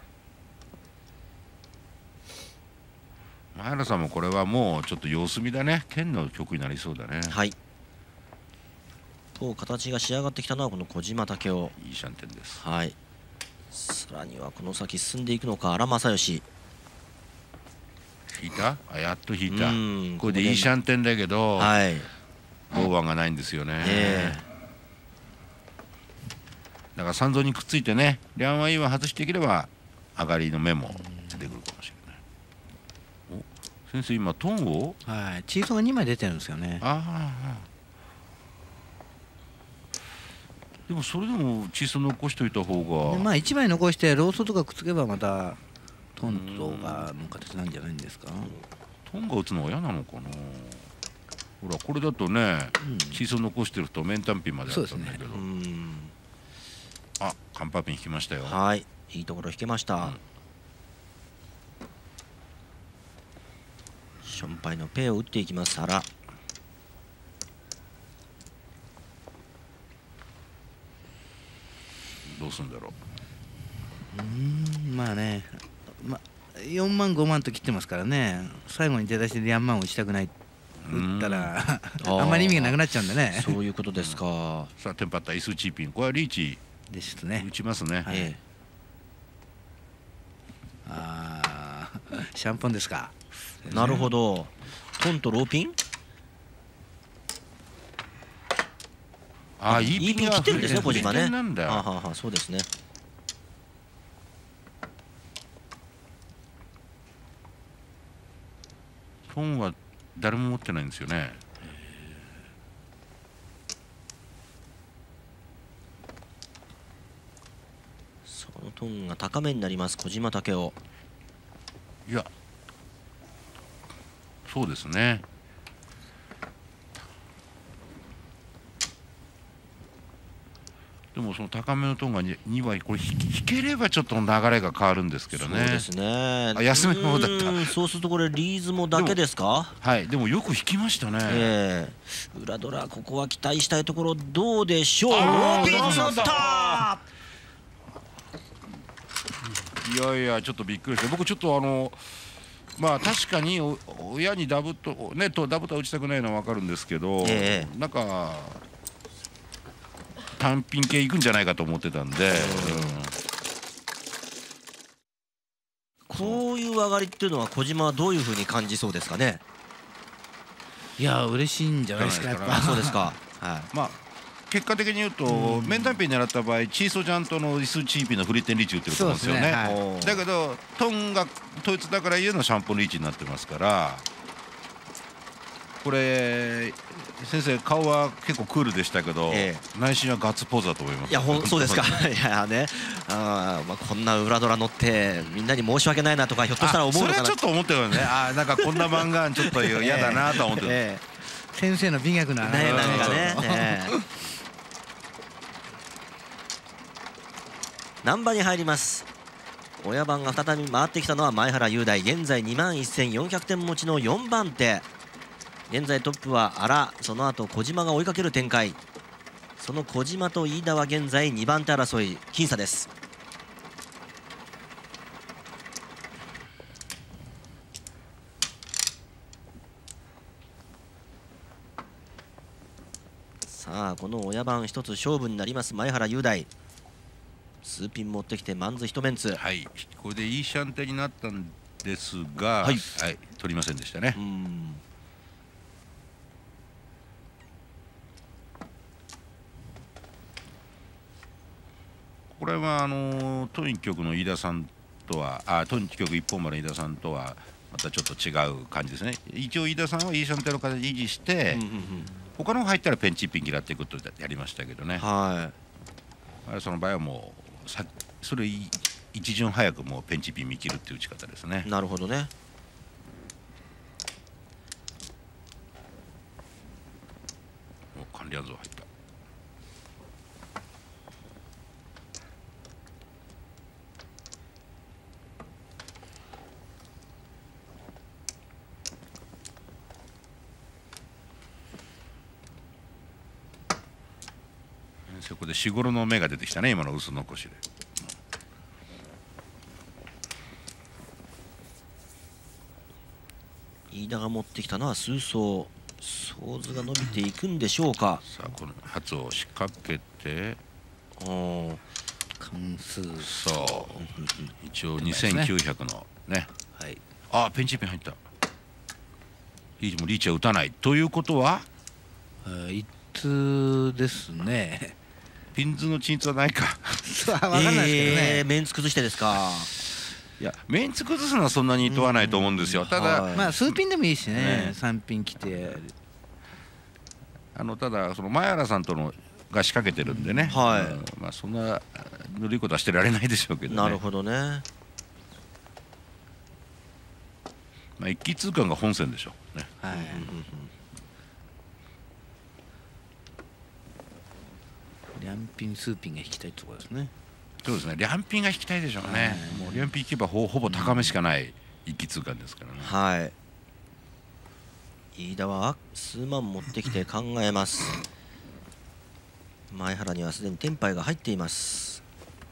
前原さんもこれはもうちょっと様子見だね。剣の曲になりそうだね。 はい。と形が仕上がってきたのはこの小島武雄。 いいシャンテンです。 はい。さらにはこの先進んでいくのか荒正義。 引いた？あ、やっと引いた。これでいいシャンテンだけど、はい。ボーワンがないんですよね。えーだから三蔵にくっついてね、リャンワイは外していければ上がりの目も出てくるかもしれない。お、先生今トンを、 はい、チーソーがにまい出てるんですよね。 ああ、 でもそれでも小さ残しておいた方が、 まあいちまい残してローストとかくっつけばまたトントがの形なんじゃないんですか。 トンが打つのは嫌なのかな。ほらこれだとね、小さ残してるとメンタンピンまであったんだけど、あ、カンパーピン引きましたよ。 はい、いいところ引けました。ションパイのペイを打っていきます原。 どうするんだろう。うん、まあね、まあよんまんごまんと切ってますからね。最後に出だしでよんまんを打ちたくない。打ったらあんまり意味がなくなっちゃうんでね。 そういうことですか。 さあテンパったイスチーピン、これはリーチですね。 打ちますね。 はい、ああ、シャンポンですか。 なるほど。トンとローピン。 ああ、いいピン切ってるんですね、小島ね。 なんだよ。 はあはあ、そうですね。 トンは誰も持ってないんですよね。 そのトンが高めになります小島武雄。 いや、そうですね。でもその高めのトンがにはいこれ引ければちょっと流れが変わるるんですけどね。 そうですね。 あ、休みの方だった。 そうするとこれリーズもだけですか。 はい、でもよく引きましたね。ええー、裏ドラここは期待したいところ。どうでしょう。ローピン打った。 いやいやちょっとびっくりして、僕ちょっとあのまあ確かに親にダブとねとダブとは打ちたくないのは分かるんですけど、えー、なんか単品系いくんじゃないかと思ってたんで、うん、 こういう上がりっていうのは小島はどういうふうに感じそうですかね。 いや嬉しいんじゃないですか。やっぱそうですか。 はい、まあ結果的に言うと、うん、メンタンピン狙った場合チーソジャンとのイスチーピンのフリッテンリーチ打ってると思うんですよね。ね、はい、だけどトンが統一だから言うのシャンポンリーチになってますから、これ先生顔は結構クールでしたけど、ええ、内心はガッツポーズだと思います。 いやほんそうですか。いやね、あ、まあ、こんな裏ドラ乗ってみんなに申し訳ないなとかひょっとしたら思うのかな。 それはちょっと思ったよね。あ、なんかこんな漫画ちょっと嫌だなと思ってる。ええ、 先生の美学なね、なんかね。ね難波に入ります。親番が再び回ってきたのは前原雄大。現在にまんせんよんひゃくてん持ちのよんばん手。現在トップは荒、その後小島が追いかける展開。その小島と飯田は現在にばん手争い僅差です。さあこの親番一つ勝負になります前原雄大。数ピン持ってきてマンズ一メンツ。 はい、これでいいシャンテになったんですが、はい、はい、取りませんでしたね。うん、これはあのトニ局の飯田さんとはあトニ局一本丸飯田さんとはまたちょっと違う感じですね。一応飯田さんはいいシャンテの形維持して、うんうんうん、他の入ったらペンチッピン嫌っていくとやりましたけどね。はい、その場合はもうさそれ一巡早くもうペンチピン見切るっていう打ち方ですね。 なるほどね。 お、管理暗像入った。そこで日頃の芽が出てきたね、今の薄残しで。 飯田が持ってきたのは数層。ソーズが伸びていくんでしょうか。 さあこの発を仕掛けて、 お関数そう一応にせんきゅうひゃくのね。はい。ああペンチピン入った。リーチもリーチは打たないということは一通ですね。 ピンズの鎮痛はないか。 わかんないですけどね、 えー、メンツ崩してですか。 いやメンツ崩すのはそんなに問わないと思うんですよ。ただ、 まあ数ピンでもいいしね、さんピン来て。 あのただその前原さんとのが仕掛けてるんでね、 はいうんまあ、そんなぬるいことはしてられないでしょうけどね。 なるほどね。 まあ、一気通貫が本線でしょうね。 はい、リャンピンスーピンが引きたいところですね。 そうですね、リャンピンが引きたいでしょうね。もうリャンピン引けばほほぼ高めしかない一気通貫ですからね。 はい。飯田は数万持ってきて考えます。前原にはすでにテンパイが入っています。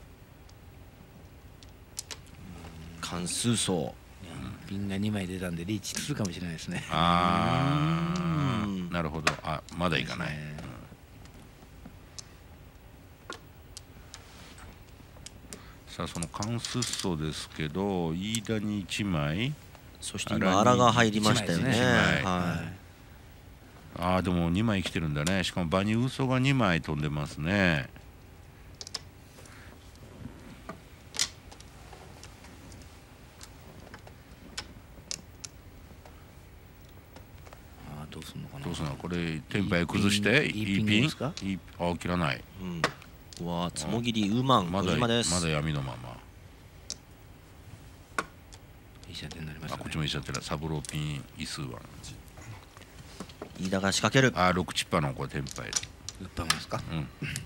関数層。 ピンがにまい出たんでリーチするかもしれないですね。 ああ、なるほど。あ、まだいかない。さあその関数層ですけど、飯田にいちまい、 そして今荒が入りましたよね。はい。 ああでもにまい来てるんだね。しかも場に嘘がにまい飛んでますね。 ああどうするのかな。 どうするのこれテンパイ崩していいピン。いいあ切らない。 うん。わつもぎりウーマンまだ小島です。 まだ闇のまま。 いい射程になりましたね。 あこっちもいい射程だ。サブローピンイスワン。 飯田が仕掛ける。 あ六チッパのこれテンパイ。 ウッパマですか。 うん。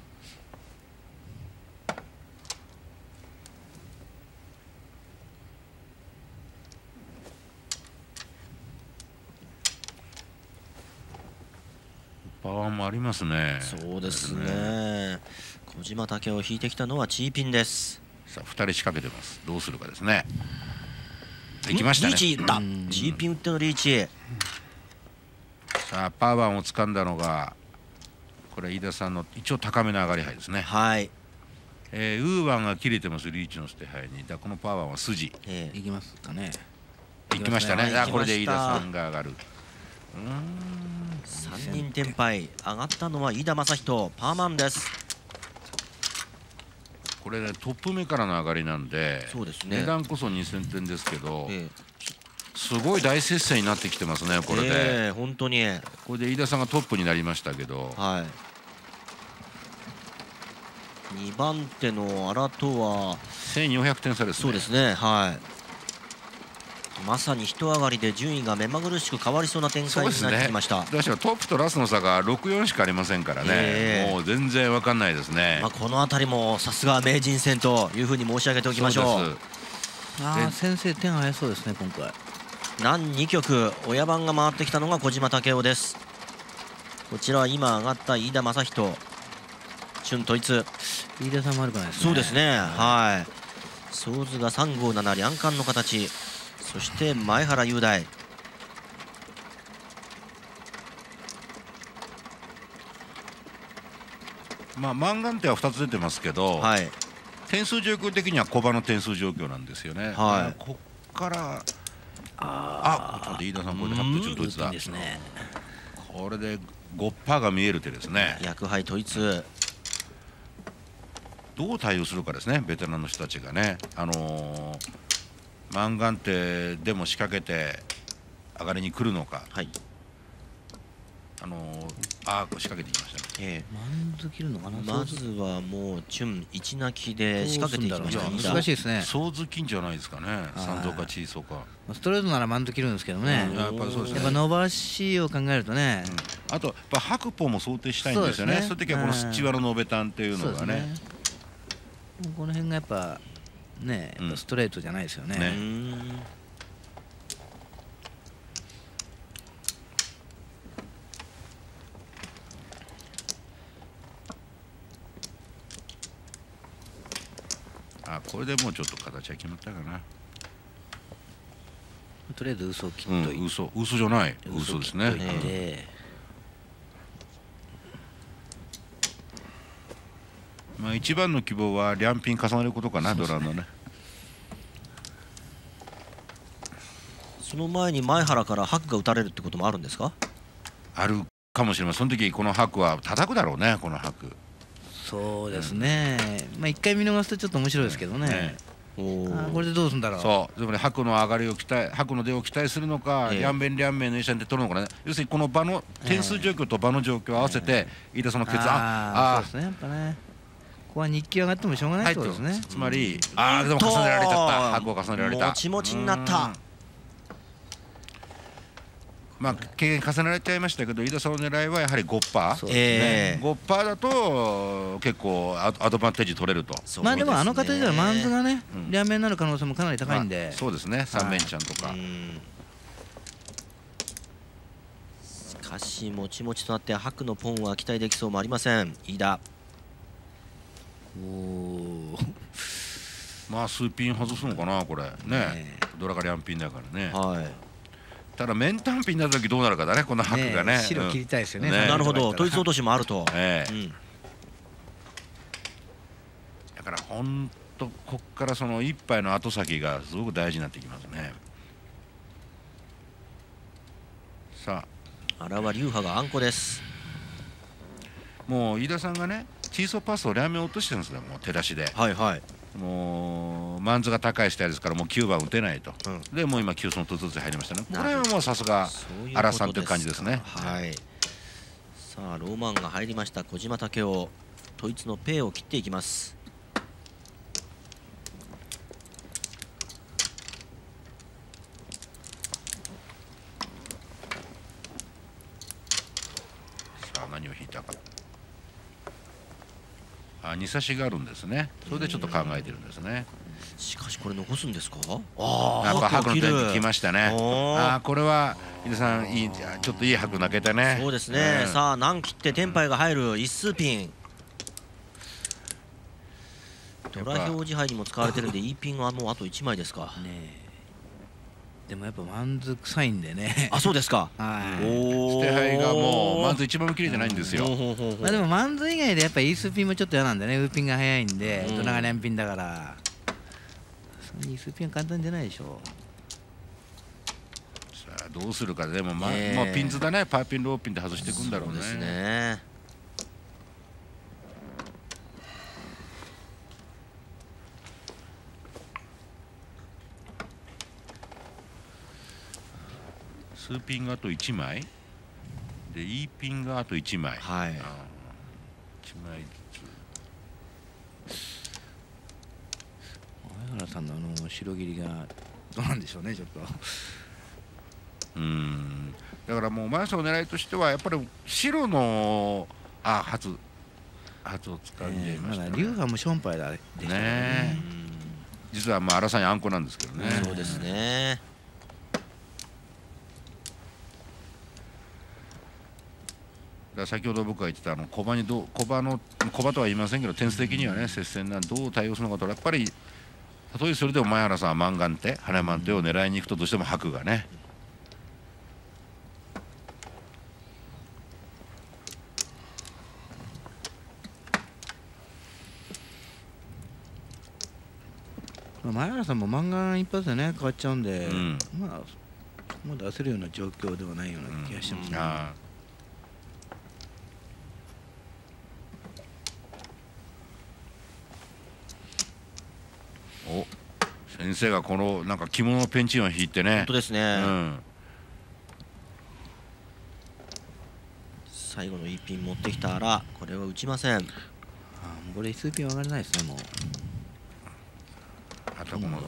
パワーもありますね。 そうですね。小島武を引いてきたのはチーピンです。 さあふたり仕掛けてます。どうするかですね。行きましたね。 リーチ打った。チーピン打ってのリーチ。 さあパーワンを掴んだのがこれ飯田さんの一応高めの上がり牌ですね。 はい。 えー、ウーワンが切れてますリーチの捨て牌に。だこのパーワンは筋。 ええ、いきますかね。 行きましたね。あこれで飯田さんが上がる。うーん。 さんにんテンパイ上がったのは飯田正人パーマンです。 これねトップ目からの上がりなんで、 そうですね、 値段こそにせんてんですけど、 ええ、 すごい大接戦になってきてますねこれで。 ええ、本当にこれで飯田さんがトップになりましたけど、 はい、にばん手の荒とはせんよんひゃくてん差ですね。 そうですね、はい、まさに一上がりで順位が目まぐるしく変わりそうな展開になってきました。 どうしてもトップとラストの差がろくよんしかありませんからね、えー、もう全然わかんないですね。 まあこの辺りもさすが名人戦というふうに申し上げておきましょう。 ああ先生点早そうですね今回。 難に局親番が回ってきたのが小島武雄です。こちらは今上がった飯田正人春統一。 飯田さんも悪くないですね。 そうですね、はい。ソ図がさんごなな両冠の形。そして前原雄大。 まあマンガンテはふたつ出てますけど、はい、点数状況的には小場の点数状況なんですよね。はい、こっからああ飯田さんこれではち統一だ。ですね、これで ごパーセント が見える手ですね。 薬杯統一どう対応するかですねベテランの人たちがね。あのーマンガンテでも仕掛けて上がりに来るのか、はい、あのー、あ仕掛けてきましたね。 ええ、マンズ切るのかな。 まずはもうチュン一泣きで仕掛けていきましたね。 難しいですね。 ソーズ金じゃないですかね。三蔵かチーソーか。 ストレートならマンズ切るんですけどね。やっぱそうですね。やっぱ伸ばしを考えるとね。 うん、あとやっぱ白鵬も想定したいんですよね。そういう時はこのスチワロの延べタンっていうのがね。ねこの辺がやっぱ。ね、うん、ストレートじゃないですよね。ねあこれでもうちょっと形は決まったかな。 とりあえず嘘を切っといて、 うん、嘘嘘じゃない嘘ですね。まあ一番の希望は両ピン重ねることかな、ドラのね。 その前に前原からハクが打たれるってこともあるんですか？ あるかもしれません。その時このハクは叩くだろうね、このハク。 そうですね。うん、まあ一回見逃すとちょっと面白いですけどね。ねこれでどうするんだろう。 そうつまり白の上がりを期待白の出を期待するのか、えー、両面両面のイシャンで取るのかね。要するにこの場の点数状況と場の状況を合わせて、えー、飯田さんの決断、 ああそうですねやっぱね。ここは日記上がってもしょうがないってことですね。 つまりああでも重ねられちゃった。白を重ねられた。 もちもちになった。 まあ経験重ねられちゃいましたけど、飯田さんの狙いはやはり ごパーセント、 えーね、ごパーセントだと結構アドバンテージ取れると。 まあでもあの形ではマンズがね、うん、両面になる可能性もかなり高いんで、 まあ、そうですね三面ちゃんとか、はい、 しかしもちもちとなって白のポンは期待できそうもありません飯田。 おおまあ数ピン外すのかなこれね。ドラが両ピンだからね。 はいただ面単品になった時どうなるかだねこの白がね。 白切りたいですよね。 なるほど統一落としもあると。 ええだから本当こっからその一杯の後先がすごく大事になってきますね。さあ荒輪流派があんこです。 もう飯田さんがねチーソーパスを両面落としてるんですよもう手出しで。 はいはい。 もうマンズが高い下ですからもうきゅうばん打てないと、うん、でもう今きゅうそのとずつ入りましたね。これはもうさすが荒さんという感じですね。 はい。さあローマンが入りました小島武雄統一のペイを切っていきます。 さあ何を引いたか。あに差しがあるんですね。それでちょっと考えてるんですね。 しかしこれ残すんですか。 ああやっぱ白の点に来ましたね。ああこれは飯田さんいいちょっといい白投げたね。 そうですね、うん、さあ何切ってテンパイが入る一数ピン。ドラ表示杯にも使われてるんでいいピンはもうあといちまいですかね。 でもやっぱマンズ臭いんでね。 あそうですか。 はい捨て牌がもうマンズ一番も切れてないんですよ。 まあでもマンズ以外でやっぱイースピンもちょっと嫌なんでね。ウーピンが早いんでドラが連ピンだからそのイースピンは簡単じゃないでしょう。 さあどうするかでもまあ、えー、まあピンズだね。パーピンローピンで外していくんだろうね。 そうですね。 数ピンがあといちまいで E ピンがあといちまい。 はい。いちまいずつ。 前原さんのあの白切りがどうなんでしょうねちょっと。 うんだからもう前原さんの狙いとしてはやっぱり白のあ初初を使うんじゃいましたね。 まだ流派もションパイだでしたね。 実はまあ荒さんにあんこなんですけどね。 そうですね。 だ先ほど僕が言ってたあの小場にどう小場の小場とは言いませんけど点数的にはね接戦なんどう対応するのかとやっぱりたとえそれでも前原さんはマンガン手羽マン手を狙いに行くとどうしても白がね。 前原さんもマンガン一発でね変わっちゃうんで、うん、まあそこまで出せるような状況ではないような気がしますね。うんお先生がこのなんか着物のペンチンを引いてね。 本当ですね、 うん、 最後のいいピン持ってきたらこれは打ちません。あこれ数ピン上がれないですねもう。 あとこの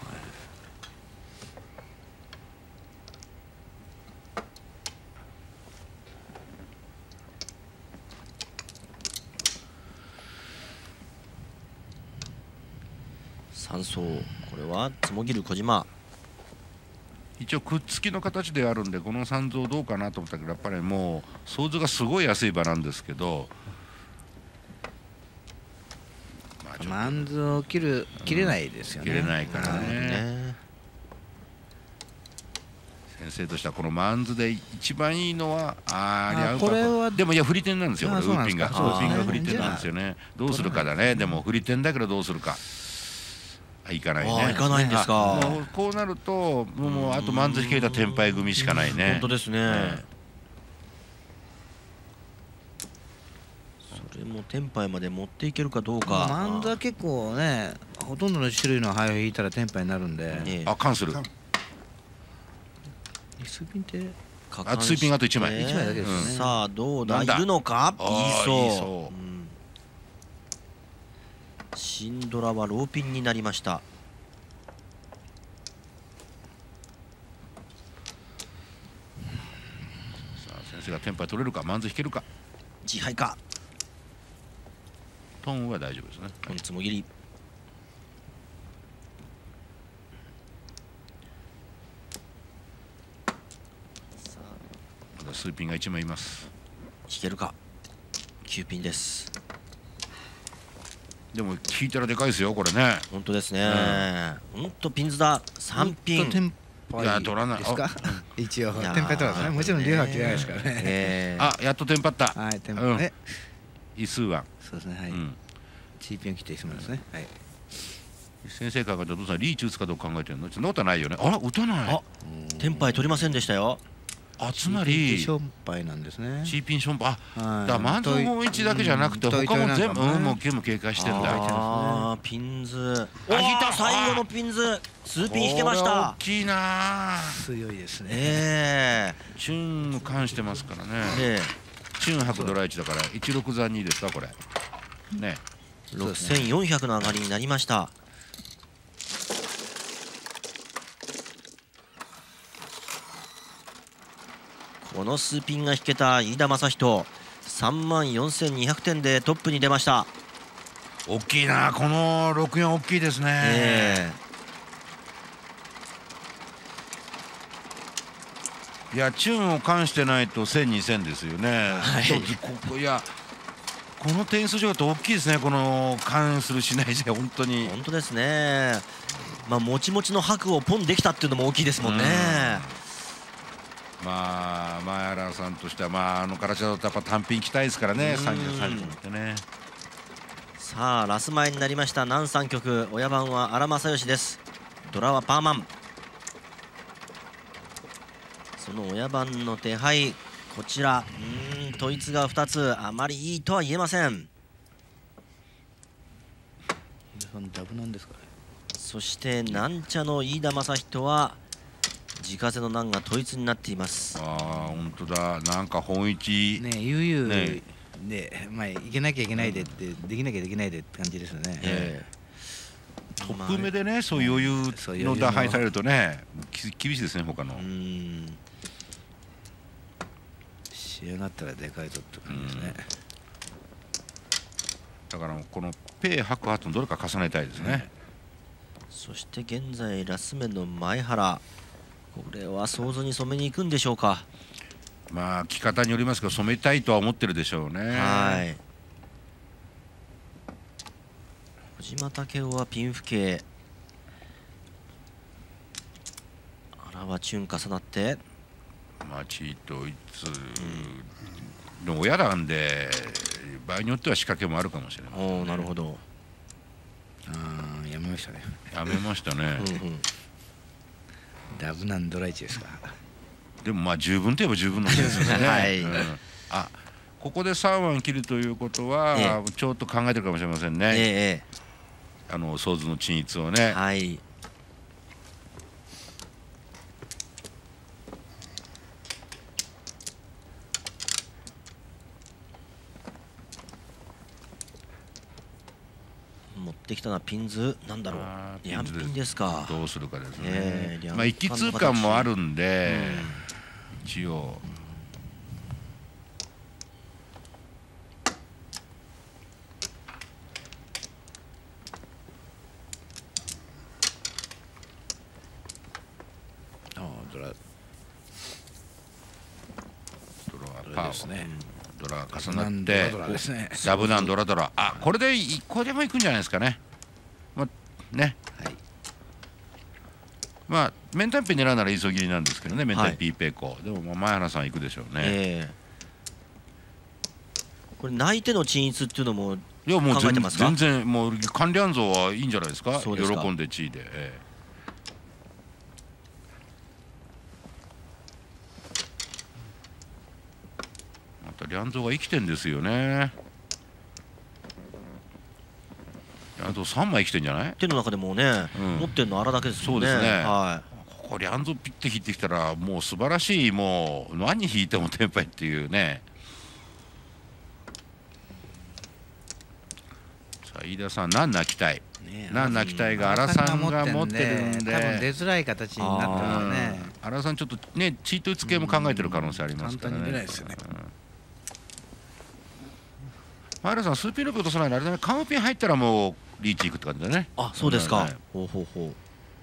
三層これはつもぎる小島。 一応くっつきの形であるんでこの三層どうかなと思ったけどやっぱりもう想像がすごい安い場なんですけど、 まあ、マンズを切る切れないですよね。 切れないからね。先生としてはこのマンズで一番いいのはああリャウパでもいや振り点なんですよこれウーピンがウーピンが振り点なんですよね。どうするかだね。でも振り点だけどどうするか。いかないね。 いかないんですか。 もうこうなるともうあとマンズ引けたテンパイ組しかないね。 本当ですね、えー、それもテンパイまで持っていけるかどうか。 マンズは結構ねほとんどの種類の牌を引いたらテンパイになるんで、 ええあ、カンする。 数ピンってあ、ツーピンあといちまい。 いちまいだけですよね。 さあどうだ、いなんだるのか。 あーいそう。 いいそううんシンドラはローピンになりました。 さあ先生がテンパイ取れるか、マンズ引けるか。 自敗か。 トンは大丈夫ですね。 トンつもぎり。さあまだ数ピンがいちまいいます。 引けるか。きゅうピンです。 でも引いたらでかいですよこれね。 本当ですね。本当ピンズだ。さんピン。 テンパイいや取らないですか。一応いやーテンパイ取らないですね。もちろん竜は切れないですからね。 ええあ、やっとテンパった。 はい、テンパうんイ。え、 イスワン。 そうですね。はい。 うんチーピンを切っていきますね。はい。 先生からどうさんリーチ打つかどうか考えてるの？そんなことはないよね。あら打たない。 あテンパイ取りませんでしたよ。 あ、つまりションパイなんですね。 チーピンションパあ、 はいだからマンズ本一だけじゃなくてうん他も全部トイトイなんかもねうんもう全部警戒してんだ。 ああピンズ。 あ引いた最後のピンズ。数ピン引けましこれは大た。 きいな。 強いですね。 えチューンも関してますからね。 ええチューン白ドラいちだからいちろくざにですかこれ。ね。 えろくせんよんひゃくの上がりになりました。この数ピンが引けた飯田雅人、さんまんよんせんにひゃくてんでトップに出ました。 大きいな。このろくよん大きいですね。 えいやチューンを関してないとせんにせんですよね。 はい一つここいやこの点数上だと大きいですね。この関するしないで本当えに。 本当ですね。まあもちもちの白をポンできたっていうのも大きいですもんね。 まあ前原さんとしてはまああの形だとやっぱ単品行きたいですからね。 うんさんじゅうさんじゅうってね。 さあラス前になりました。南三局親番は荒正義です。ドラはパーマン。その親番の手配、こちらうーん統一がふたつ、あまりいいとは言えません。 ダブなんですかね。 そしてなんちゃの飯田雅人は自家製の難が統一になっています。 ああ本当だ。なんか本一ね、悠々 ねで、まあいけなきゃいけないでってできなきゃできないでって感じですよね。 えトップ目でねそういう余裕の打配されるとねき厳しいですね他のえう。ーん仕上がったらでかいぞって感じですね。 だからこのペイ白髪のどれか重ねたいですね。 そして現在ラス目の前原、これは想像に染めに行くんでしょうか。 まあ着方によりますけど染めたいとは思ってるでしょうね。 はい小島武雄はピン付け、あらはチュン重なってまあチートいつでも親なんで場合によっては仕掛けもあるかもしれない、 おおなるほど。 ああやめましたね。 やめましたね。 うんうんダブなんドライチですか。 でもまあ十分といえば十分の点ですよね。 はいうんあここでさんわん切るということは、 えちょっと考えてるかもしれませんね。 えあの想像の鎮一をえね。 はい持ってきたのはピンズなんだろう。 あーリャンピンですか。 どうするかですね。 ええリャンまあ一気通貫もあるんで、一応。 ああドラドラドパーラですね。 ドラが重なっドてラドラですね。 ダブナンドラドラあこれでいこれでもいくんじゃないですかね。まあねはい。 まあ明太ピン狙うなら急ぎりなんですけどね明はい太ピーペーコでもまあ前原さん行くでしょうね。 ええこれ泣いての鎮一っていうのもいやもう全考えてますか全然もう関連像はいいんじゃないですか。 そうですか喜んで地位で。ええまたリャンゾーが生きてんですよね。リャンとさんまい生きてんじゃない？ 手の中でもうね、 うん持ってるの荒だけですもんね。 そうですねはここリャンゾピッて引いてきたらもう素晴らしい、もう何引いてもテンパイっていうね。さあ飯田さん何泣きたい、 いね何泣きたいが荒さんが持ってるんで、 多分出づらい形になってますね。 荒さんちょっとねチート打つ系も考えてる可能性ありますからね。 簡単に出ないですよね。 前原さんスーピンロープ落とさないのあれだね、カウンピン入ったらもうリーチいくって感じだね。 あ、そうですか。 はいほうほうほう。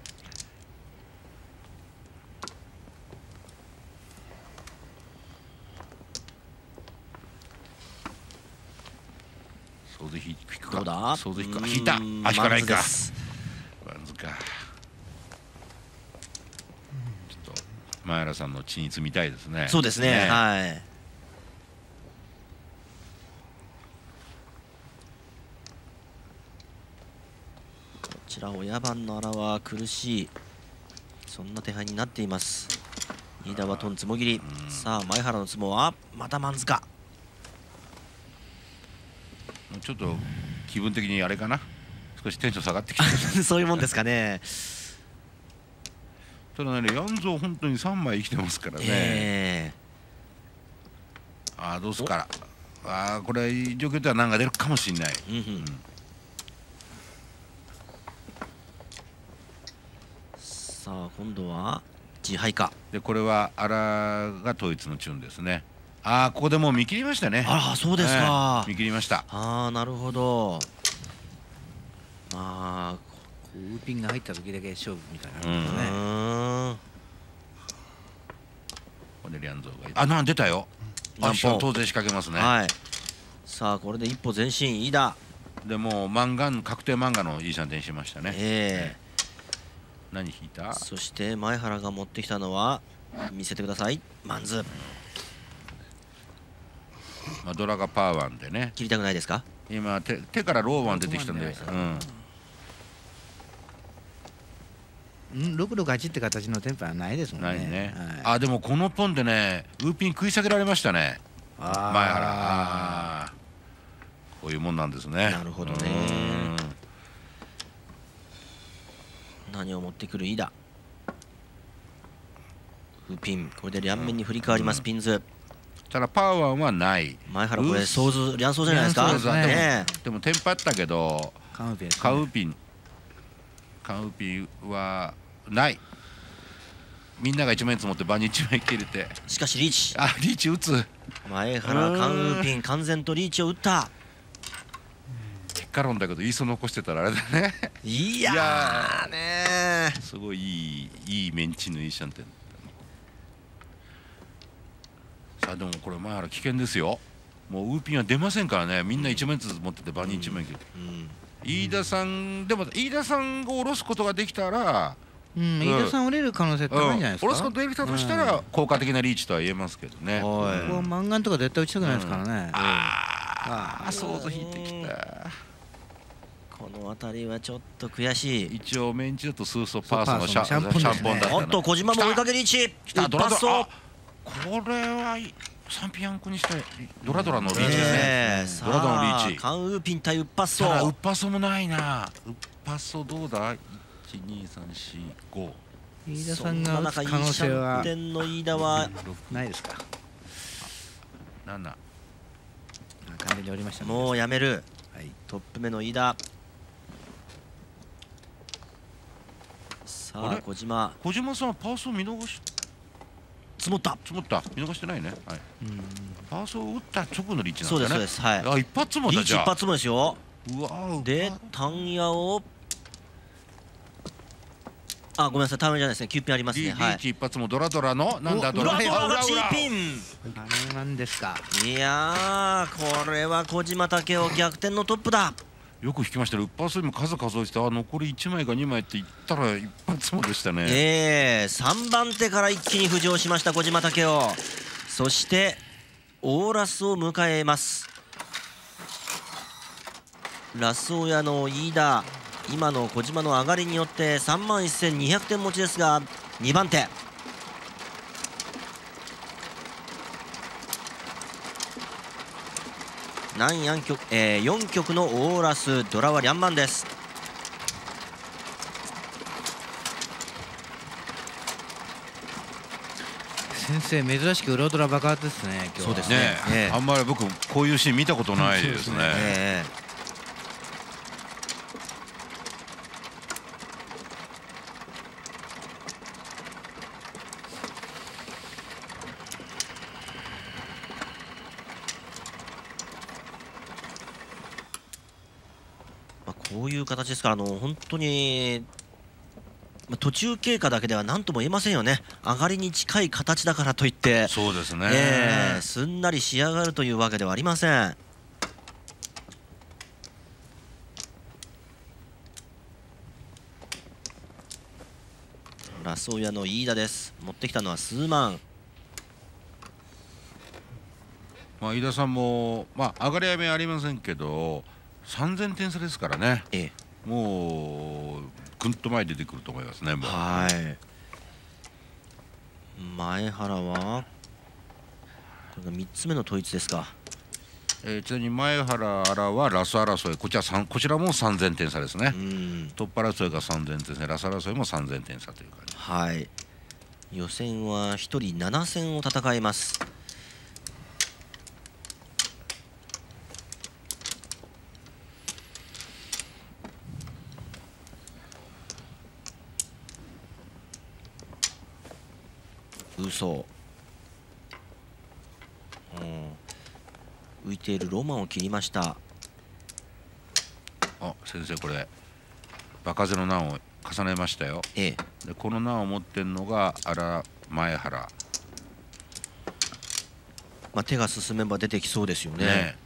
そうで引くか。 どうだ？ そうで引くか。 うーん引いた。あ、引かないか。 マンズですマンズか。ちょっと前原さんの鎮痛見たいですね。 そうですね。はい。こちら親番の荒は苦しい、そんな手配になっています。飯田はトンつもぎり。さあ前原のつもはまたマンズか。 ちょっと気分的にあれかな。少しテンション下がってきてる。 そういうもんですかね。 ただね、ヤンゾー本当にさんまい生きてますからね。 えああどうすっから。ああこれ状況では何が出るかもしれない。 ーうんうん。さあ今度は自敗か。 でこれは荒が統一のチューンですね。ああここでもう見切りましたね。 ああそうですか。 ええ見切りました。 ああなるほど。まあウーピンが入った時だけ勝負みたいなう感じですね。 ーん。 これでリャンゾーがあなん出たよ。あ何本当然仕掛けますね。 はい。さあこれで一歩前進飯田。 でもう漫画確定漫画のいいシャンテンしましたね。 ええ何引いた？ そして前原が持ってきたのは見せてください。マンズまあドラがパーワンでね。 切りたくないですか？ 今手手からローワン出てきたんで。うん。 うんろくろくはちって形のテンポはないですもんね。 ないね。 はいあでもこのポンでねウーピン食い下げられましたね。前原。あーこういうもんなんですね。 なるほどね。何を持ってくる飯田。フーピンこれで両面に振り替わります。ピンズ。 ただパーワンはない。 前原これソーズ両ソーじゃないですか。 両ソーですねねでもテンパったけどカウンピンですねカウピンカウピンはない。みんながいちまいずつ持って場にいちまい切れて。 しかしリーチ。 あリーチ打つ。 前原カンウーピン完全とリーチを打った。 結果論だけどいいそ残してたらあれだね。 いやーねーすごいいいいいメンチのいいシャンテン。さあでもこれ前原危険ですよ。もうウーピンは出ませんからね。みんないちまいずつ持ってて場にいちまい切る。 うん飯田さんでも飯田さんが下ろすことができたら、 うん飯田さん折れる可能性高いんじゃないですか。 下ろすことができたとしたら効果的なリーチとは言えますけどね。 はいここマンガンとか絶対打ちたくないですからね。 ああ想像引いてきた。 この辺りはちょっと悔しい。 一応メンチだとスーソーパーソンのシャシャンポンですねシャンポンだったな。 おっと小島も追いかけリーチ。 来た一ドラドラ。 発走あこれはサンピアンコにしてドラドラのリーチですね。 ええドラドラのリーチ。 カンウーピン対ウッパッソただウッパソもないな。ウッパソどうだ？いちにさんしご。 飯田そさんが打んな中いいつ可能性シャンはテンの飯田はないですか。 なな。 完全に折りましたね。 もうやめる。 はい。 トップ目の飯田。さああれ小島小島さんはパーソー見逃し積もった。 積もった見逃してないね。はい。パーソー打った直後のリーチなんそうだね。 ですそうです。はい。 あ一発もリーチ一だじゃあ。 発もですよ。 うわーでタンヤをあごめんなさいタンヤじゃないですね。きゅうピンありますリね。はい。 リーチ一発もドラドラのなんだドラ裏ドラのチーピン。 ン。 あれなんですか。 いやーこれは小島武雄逆転のトップだ。 よく引きましたね。ウッパーソーも数数えてあ残りいちまいかにまいって言ったら一発もでしたね。 ええさんばん手から一気に浮上しました小島武雄。そしてオーラスを迎えます。ラス親の飯田、今の小島の上がりによってさんまんせんにひゃくてん持ちですがにばん手。南4局、えー、よん局のオーラスドラは両番です。 先生珍しくウロドラ爆発ですね今日は。 そうですね、えー、あんまり僕こういうシーン見たことないですね。えーこういう形ですから、あの本当に途中経過だけでは何とも言えませんよね。上がりに近い形だからといってそうですね、 えー、すんなり仕上がるというわけではありません。ラスオヤの飯田です。持ってきたのは数万。 まあ飯田さんも、まあ、上がりは目ありませんけどさんぜんてん差ですからね、ええ、もうぐんと前に出てくると思いますね。もうはい、前原はこれがみっつめの統一ですか。 えー、ちなみに前原はラス争い、こちらこちらもさんぜんてん差ですね。トップ争いがさんぜんてん差、ラス争いもさんぜんてん差という感じ。 はい、予選はひとりなな戦を戦います。嘘、うん、浮いているロマンを切りました。 あ、先生これ場風の難を重ねましたよ。ええ、でこの難を持ってるのが荒前原、 まあ、手が進めば出てきそうですよね。ね、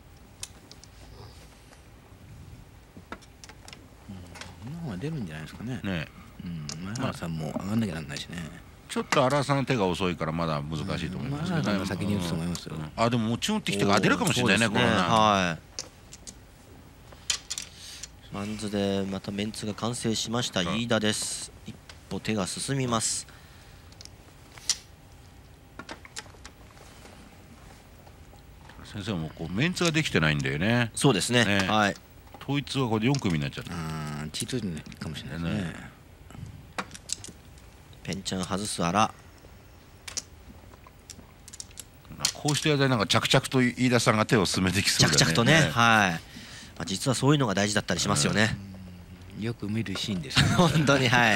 難は出るんじゃないですかね。 ね、 うん、前原さんも上がんなきゃなんないしね。 ちょっと荒さんの手が遅いからまだ難しいと思いますけどね。 先に打つと思いますよ。 あ、でももうチュンってきてから出るかもしれないね、このな。 はい。マンズでまたメンツが完成しました飯田です。一歩手が進みます。 先生もこうメンツができてないんだよね。 そうですね。ね、はい。 統一はこれでよん組になっちゃった。 うん、チートにかもしれないですね。ね、 ペンチャン外す荒。 こうしてやったらなんか着々と飯田さんが手を進めてきそうだね。 着々とね、はい。まあ実はそういうのが大事だったりしますよね。 よく見るシーンですね。 本当に、はい。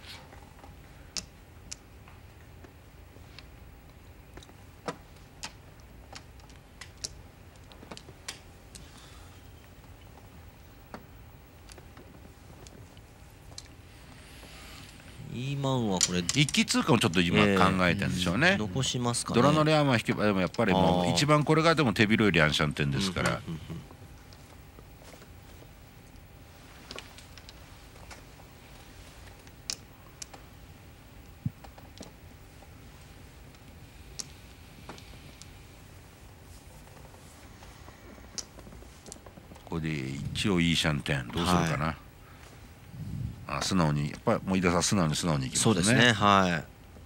今はこれ一気通過をちょっと今考えてるんでしょうね。えー、 残しますかね。 ドラのレアマン引けばでもやっぱりもう一番これがでも手広いリャンシャン店ですから。ここで一応いいシャン店どうするかな。はい、あ、素直にやっぱりもう飯田さん素直に素直にいきますね。 そうですね、はい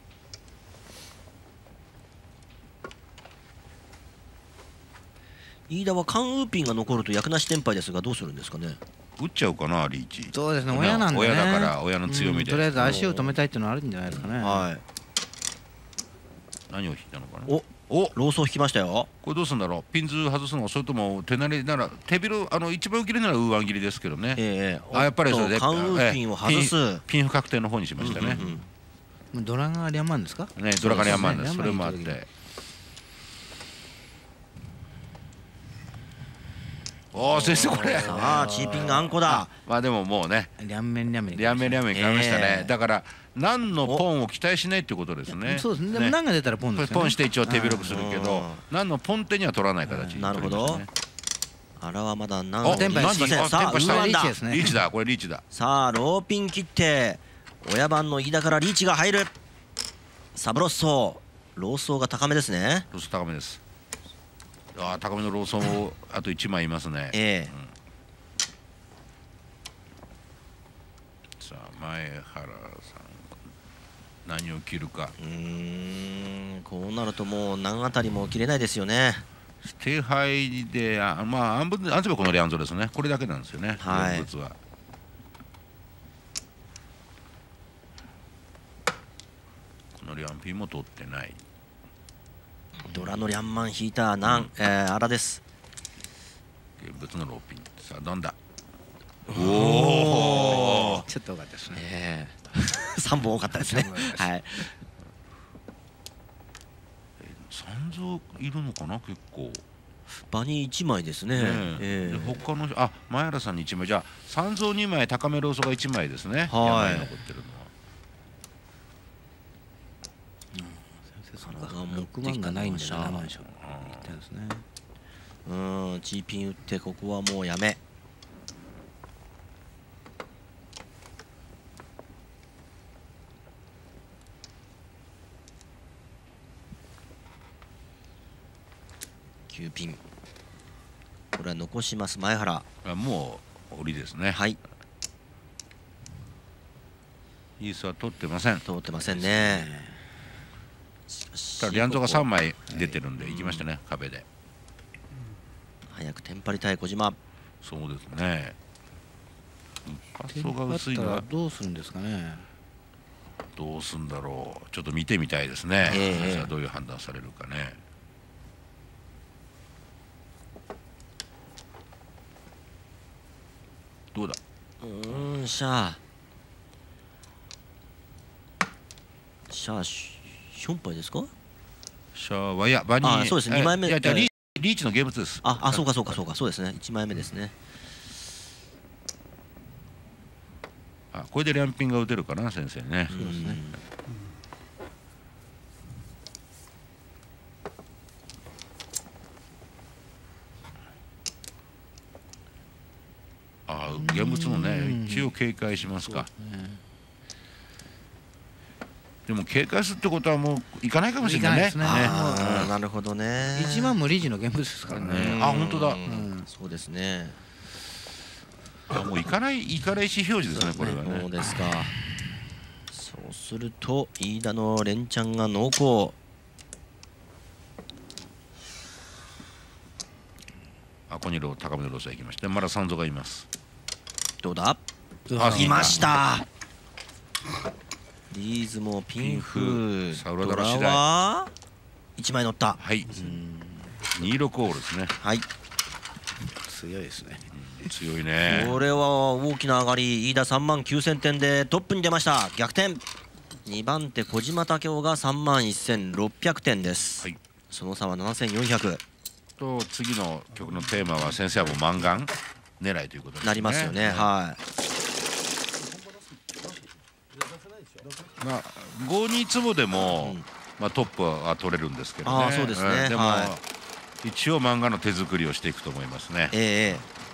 。飯田はカンウーピンが残ると役なし天敗ですがどうするんですかね。 打っちゃうかなリーチ。 そうですね、親なんでね。 親だから親の強みで、 うん、とりあえず足を止めたいっていうのはあるんじゃないですかね。 はい。 何を引いたのかな。 おお、ローソー引きましたよ。 これどうするんだろう。ピンズ外すのそれとも手なりなら手広あの一番切れならウーワン切りですけどね。ええ、あ、やっぱりそれでカンウーピンを外す、えー、ピン不確定の方にしましたね。 ドラがリャンマンですか。 ね、ドラがリャンマンです。それもあって。おお、先生これ。 さあチーピンがあんこだ。 まあでももうね。 リャンメンリャンメン。 リャンメンリャンメンいかましたね。だから何のポンを期待しないっていうことですね。 そうですね。でも何が出たらポンですね。 ポンして一応手広くするけど、何のポン手には取らない形。 なるほど。あらはまだ何テンパしません。 さあウーワンだ。 リーチだ、これリーチだ。 さあローピン切って親番の飯田からリーチが入る。サブロッソー、ローソーが高めですね。 ローソー高めです。ああ、高めのローソーもあといちまいいますね。ええ。さあ前原さん何を切るか。 うーん、こうなるともう何あたりも切れないですよね。 手配で、あ、まあ安分安全はこのリャンゾですね。これだけなんですよね。 はい。 現物は。このリャンピンも取ってない。 ドラのリャンマン引いたなん、うん、えー、荒です。 現物のローピン。さあどんだ。 おお、ちょっと多かったですね。 えー、さんぼん多かったですね。はい。 三蔵いるのかな、結構。 場にいちまいですね。 えー、他のあ前原さんにいちまい、じゃあ三蔵にまい、高めローソがいちまいですね。はい。残ってるのは。 ろくまんがないんでななまん勝負いってんですね。 うん、チーピン打ってここはもうやめ。きゅうピン。これは残します前原。 もう折りですね。 はい。 イースは取ってません。 取ってませんね。 ただリャンゾがさんまい出てるんで行きましたね、壁で。 早くテンパりたい小島。 そうですね。発想が薄いのはどうするんですかね。 どうすんだろう。ちょっと見てみたいですね。えー、どういう判断されるかね。どうだ。 うん、シャー。シャーションパイですか。 シャーはいや場に。 あ、そうですね。にまいめ。 いやじゃリーチの現物です。 ああ、そうかそうかそうか、そうですね。いちまいめですね。 あ、これでリャンピンが打てるかな、先生ね。そうですね。あ、現物もね、一応警戒しますか。でも警戒するってことはもういかないかもしれないね。 ああ、なるほどね。 一万無理時の現物ですからね。 あ、本当だ。 そうですね。 あ、もういかない、いかない意思表示ですね、これはね。 そうですか。そうすると飯田の連チャンが濃厚。 あ、ここにロ高めのロスが行きました。まだ三蔵がいます。 どうだ。いました。リーズもピンフ。 サウラドラ次第。一枚乗った。 はい。二六オールですね。 はい。 強いですね。 強いね。 これは大きな上がり。飯田さんまんきゅうせんてんでトップに出ました。逆転。にばん手小島武雄がさんまんせんろっぴゃくてんです。はい。その差はななせんよんひゃく。 と次の曲のテーマは先生はもうマンガン狙いということですね。 なりますよね。はい。 まあごに坪でも、うん、まあトップは取れるんですけどね。 あ、そうですね。 でも、はい、一応漫画の手作りをしていくと思いますね。 え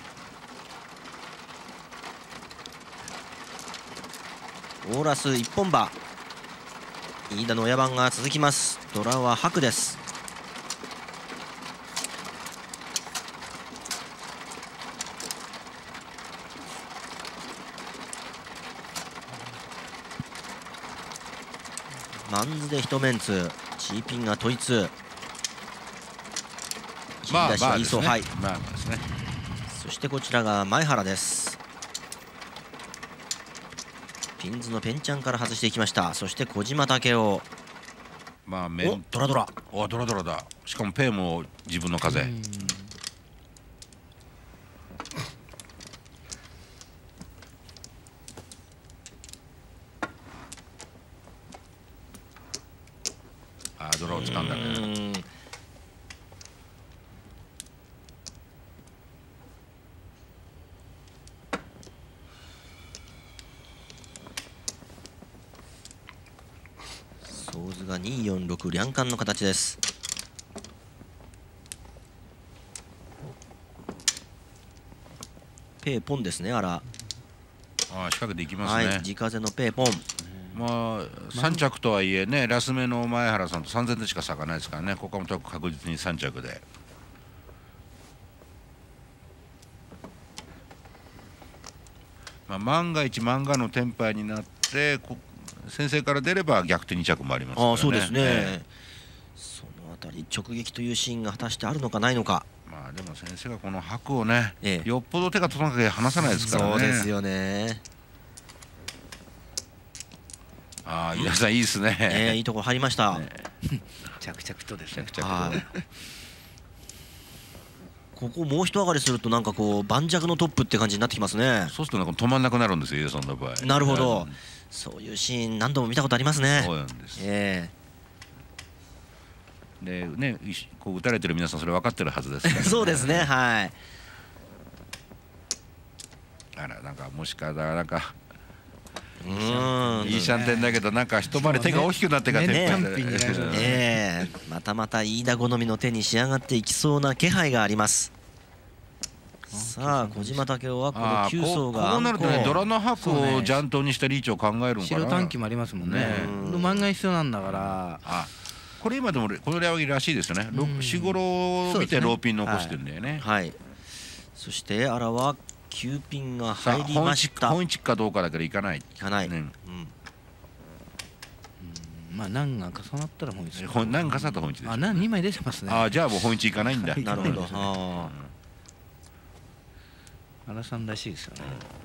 え。オーラス一本馬。飯田の親番が続きます。ドラは白です。マンズで一メンツ、チーピンが統一。 まあまあですね。はい。 まあですね。 そしてこちらが前原です。ピンズのペンチャンから外していきました。そして小島武雄。 まあメンドラドラ。 お、ドラドラだ。しかもペイも自分の風。あ、ドラを掴んだね。 ソーズがによんろく両冠の形です。ペーポンですね。あら。 ああ、仕掛けていきますね。 はい、地風のペーポン。 まあさん着とはいえね、ラス目の前原さんとさんぜんでしか差がないですからね。ここも確実にさん着で。まあ万が一漫画のテンパイになって先生から出れば逆転に着もありますからね。 あ、そうですね。ええ、そのあたり直撃というシーンが果たしてあるのかないのか。 まあでも先生がこの白をね、ええ、よっぽど手が届かなきゃ離さないですからね。 そうですよね。 ああ、飯田さんいいですね。 えー、いいところ入りました。 着々とですね。 着々と。 ここもう一上がりするとなんかこう盤石のトップって感じになってきますね。 そうするとなんか止まんなくなるんですよ、飯田さんの場合。 なるほど。そういうシーン何度も見たことありますね。 そうなんです。 ええ。でね、こう打たれてる皆さんそれ分かってるはずですから、ね。 そうですね。はい。 あら、なんかもしかだなんか。 うん。 いいシャンテンだけどなんか一回り手が大きくなってからね。 ええ。またまた飯田好みの手に仕上がっていきそうな気配があります。さあ小島武雄はこのきゅう層がこうなるとね、ドラの箔をジャントにしたリーチを考えるのかな。 白短期もありますもんね。漫画必要なんだから。 あ、これ今でもこのレアワギらしいですよね。四五郎を見てローピン残してるんだよね。 はい。そしてあらはきゅうピンが入りました。 本一かどうかだけどいかない。 いかない。 まあ何が重なったら本一。 何が重なったら本一です。 あ、何二枚出てますね。 あ、じゃあもう本一いかないんだ。 なるほど。ああ。 原さんらしいですよね。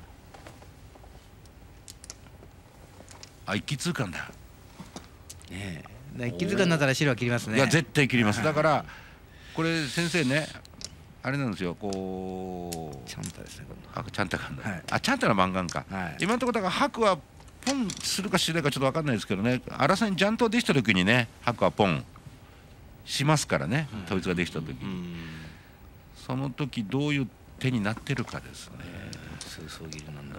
あ、一気通貫だ。 ねえ、一気通貫になったら白は切りますね。 いや絶対切ります。だからこれ先生ね、あれなんですよ、こう。 チャンタですね。 あ、チャンタかんだ。あ、チャンタの満願か。今のところだから白はポンするかしないかちょっと分かんないですけどね。荒さにジャントできた時にね、白はポンしますからね。統一ができた時。その時どういう手になってるかですね。 数層切りなんだ。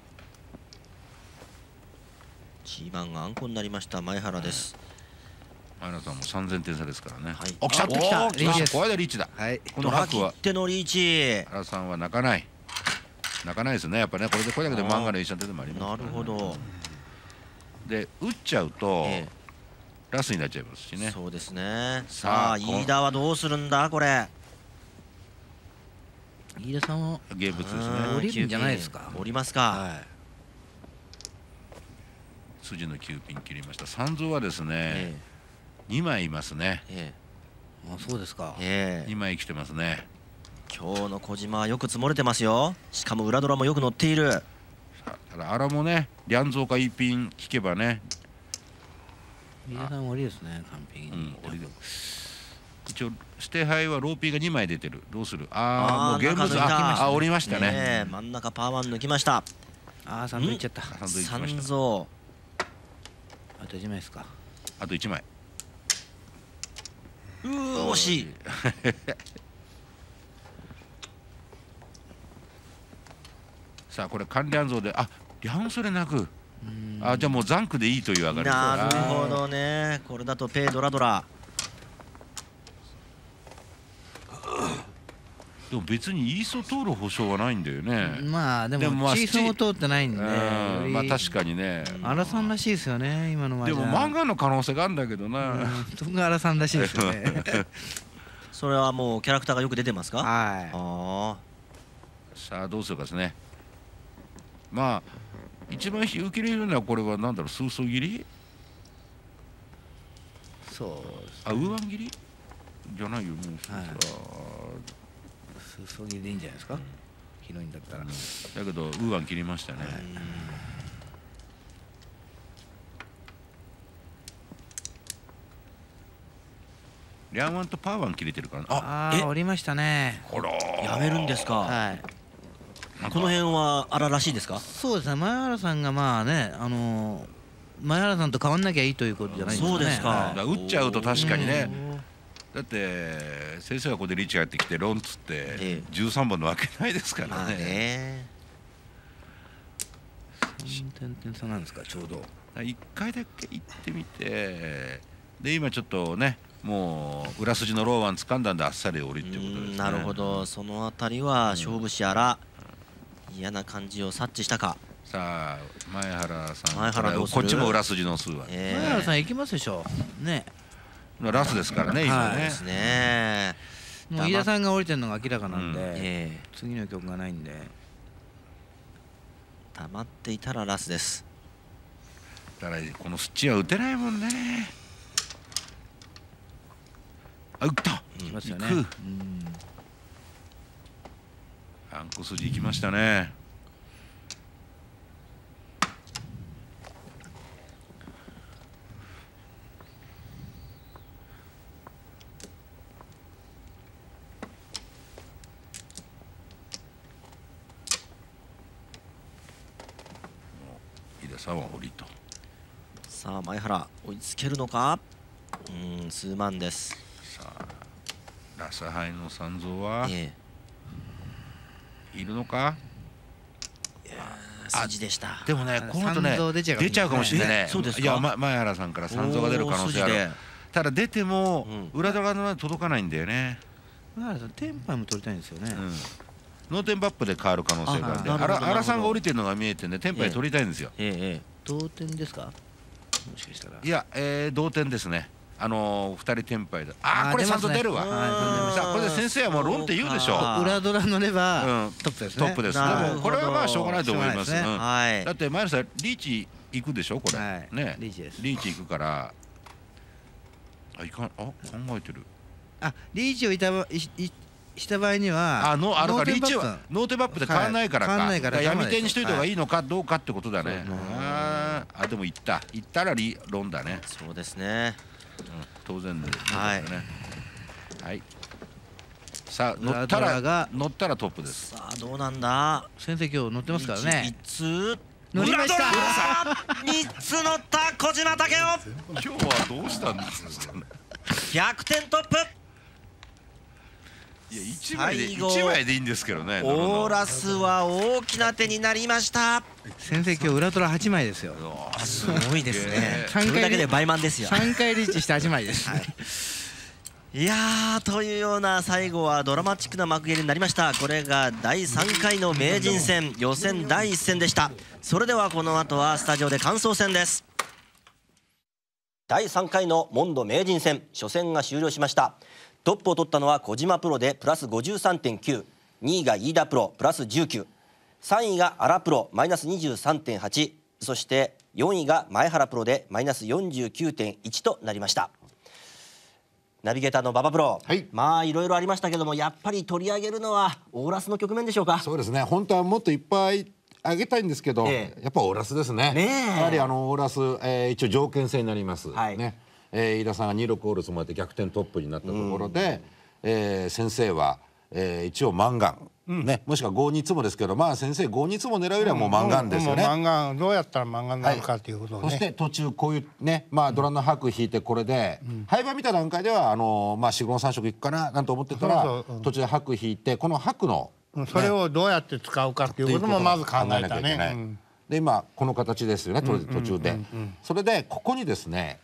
G 番があんこになりました前原です。 前原さんもさんぜんてん差ですからね。 はい。 お、来た。 来た。 リーチです。これでリーチだ。 はい。 この白は手のリーチ。 原さんは泣かない。泣かないですね。やっぱね、これでこれだけで漫画の一緒の手でもあります。 なるほど。 で打っちゃうとラスになっちゃいますしね。 そうですね。さあ飯田はどうするんだこれ。 飯田さんはゲームツーですね。 降りるんじゃないですか。 降りますか。 筋のきゅうピン切りました。三蔵はですね、にまいいますね。 あ、そうですか。 にまい生きてますね。 今日の小島はよく積もれてますよ。しかも裏ドラもよく乗っている。 ただ荒もね、リャンゾーかいいピン聞けばね。 飯田さん降りですね、完璧に。 一応指定杯はローピーがにまい出てる。どうする。ああ、もうゲームズ、あ、降りましたね。 真ん中パーワン抜きました。 ああ、サンドいっちゃった。 三蔵。 あといちまいですか。 あといちまい。 うー、惜しい。 さあこれ関連像で、あ、リャンソレなく。あ、じゃあもうザンクでいいという上がり。 なるほどね。これだとペイドラドラ。 でも別にイーソ通る保証はないんだよね。 まあでもチーソも通ってないんで、 まあ確かにね。 荒さんらしいですよね、今のは。 でも漫画の可能性があるんだけどな。 僕が荒さんらしいですよね。 それはもうキャラクターがよく出てますか。 はい。 ああ。 さあどうするかですね。まあ一番受け入れるのはこれはなんだろう、数層切り。 そう。 あ、ウーワン切りじゃないよね。 数層切りでいいんじゃないですか。広いんだったら。だけどウーワン切りましたね。リャンワンとパーワン切れてるから。 ああ、降りましたね。 やめるんですか。はい。この辺は荒らしいですか。 そうですね。前原さんがまあね、あの前原さんと変わんなきゃいいということじゃないですかね。 そうですか。 打っちゃうと確かにね。だって先生がここでリーチがやってきてロンつってじゅうさんぼんのわけないですからね。 さんてんてん差なんですか、ちょうど。 いっかいだけ行ってみて、で今ちょっとね、もう裏筋のローワン掴んだんであっさり降りってことですね。 なるほど、そのあたりは勝負師あら嫌な感じを察知したか。 さあ前原さん、 前原どうする。 こっちも裏筋の数は。 前原さん行きますでしょ。ね。 ラスですからね、今ね。 ですね。 もう飯田さんが降りてるのが明らかなんで、次の曲がないんで。 黙っていたらラスです。 だからこのスッチは打てないもんね。あ、打った。 いきますよね。 あんこ筋いきましたね。 さんは降りと。 さあ前原追いつけるのか。うん数万です。 さあラスハイの三蔵は、ええ、いるのか。 筋でした。 でもねこの後ね出ちゃうかもしれないね。 そうですか。 いや前原さんから三蔵が出る可能性ある。ただ出ても裏ドラの届かないんだよね。 前原さんテンパイも取りたいんですよね。 ノーテンパップで変わる可能性があるんで、原さんが降りてるのが見えてねテンパイ取りたいんですよ。 同点ですか。もしかしたら。 いや同点ですね。あのー、ふたりテンパイで、ああこれ三蔵出るわ。さあこれで先生はもうロンって言うでしょ。 裏ドラ乗ればトップですね。 トップですね。これはまあしょうがないと思います。だって前野さんリーチ行くでしょこれ。ね。リーチです。リーチ行くから。あいかんあ考えてる。 あリーチをいたばいした場合にはあのあるからリーチはノーテンパップで変わらないからか。闇手にしといた方がいいのかどうかってことだね。ああでも行った行ったらリロンだね。 そうですね。 当然で、はい、はい。さあ乗ったら乗ったらトップです。 さあどうなんだ。 先生今日乗ってますからね。 三つ乗りました。 三つ乗った小島武雄。 今日はどうしたんですか。 逆転トップ。 いや一枚で一枚でいいんですけどね。 オーラスは大きな手になりました。 先生今日裏トラはちまいですよ。 すごいですね。それだけで倍満ですよ。 さんかいリーチしてはちまいです。 いやーというような最後はドラマチックな幕切れになりました。これがだいさんかいの名人戦予選だいいっ戦でした。それではこの後はスタジオで感想戦です。だいさんかいのモンド名人戦初戦が終了しました。トップを取ったのは小島プロでプラス ごじゅうさんてんきゅう、にいが飯田プロプラスじゅうきゅう、さんいが荒プロマイナス にじゅうさんてんはち、そしてよんいが前原プロでマイナス よんじゅうきゅうてんいち となりました。ナビゲーターの馬場プロ、はい、まあいろいろありましたけども、やっぱり取り上げるのはオーラスの局面でしょうか。 そうですね、本当はもっといっぱいあげたいんですけど、ええ、やっぱオーラスですね。ねやはりあのオーラス、えー、一応条件制になります、はい、ねえー、飯田さんがにじゅうろくホールスまで逆転トップになったところで、うん、えー、先生は、えー、一応マンガン、うん、ね、もしくはごにつもですけど、まあ先生ごにつも狙うよりはもうマンガンですよね。 マンガンどうやったらマンガンになるかということをね、 はい、そして途中こういうね、まあドラの白引いてこれで、うん、廃盤見た段階ではあのー、まあ四五三色いくかななんて思ってたら、そうそう、うん、途中で白引いてこの白の、 ね、それをどうやって使うかっていうこともまず考えたね。 で今この形ですよね、途中で。それでここにですね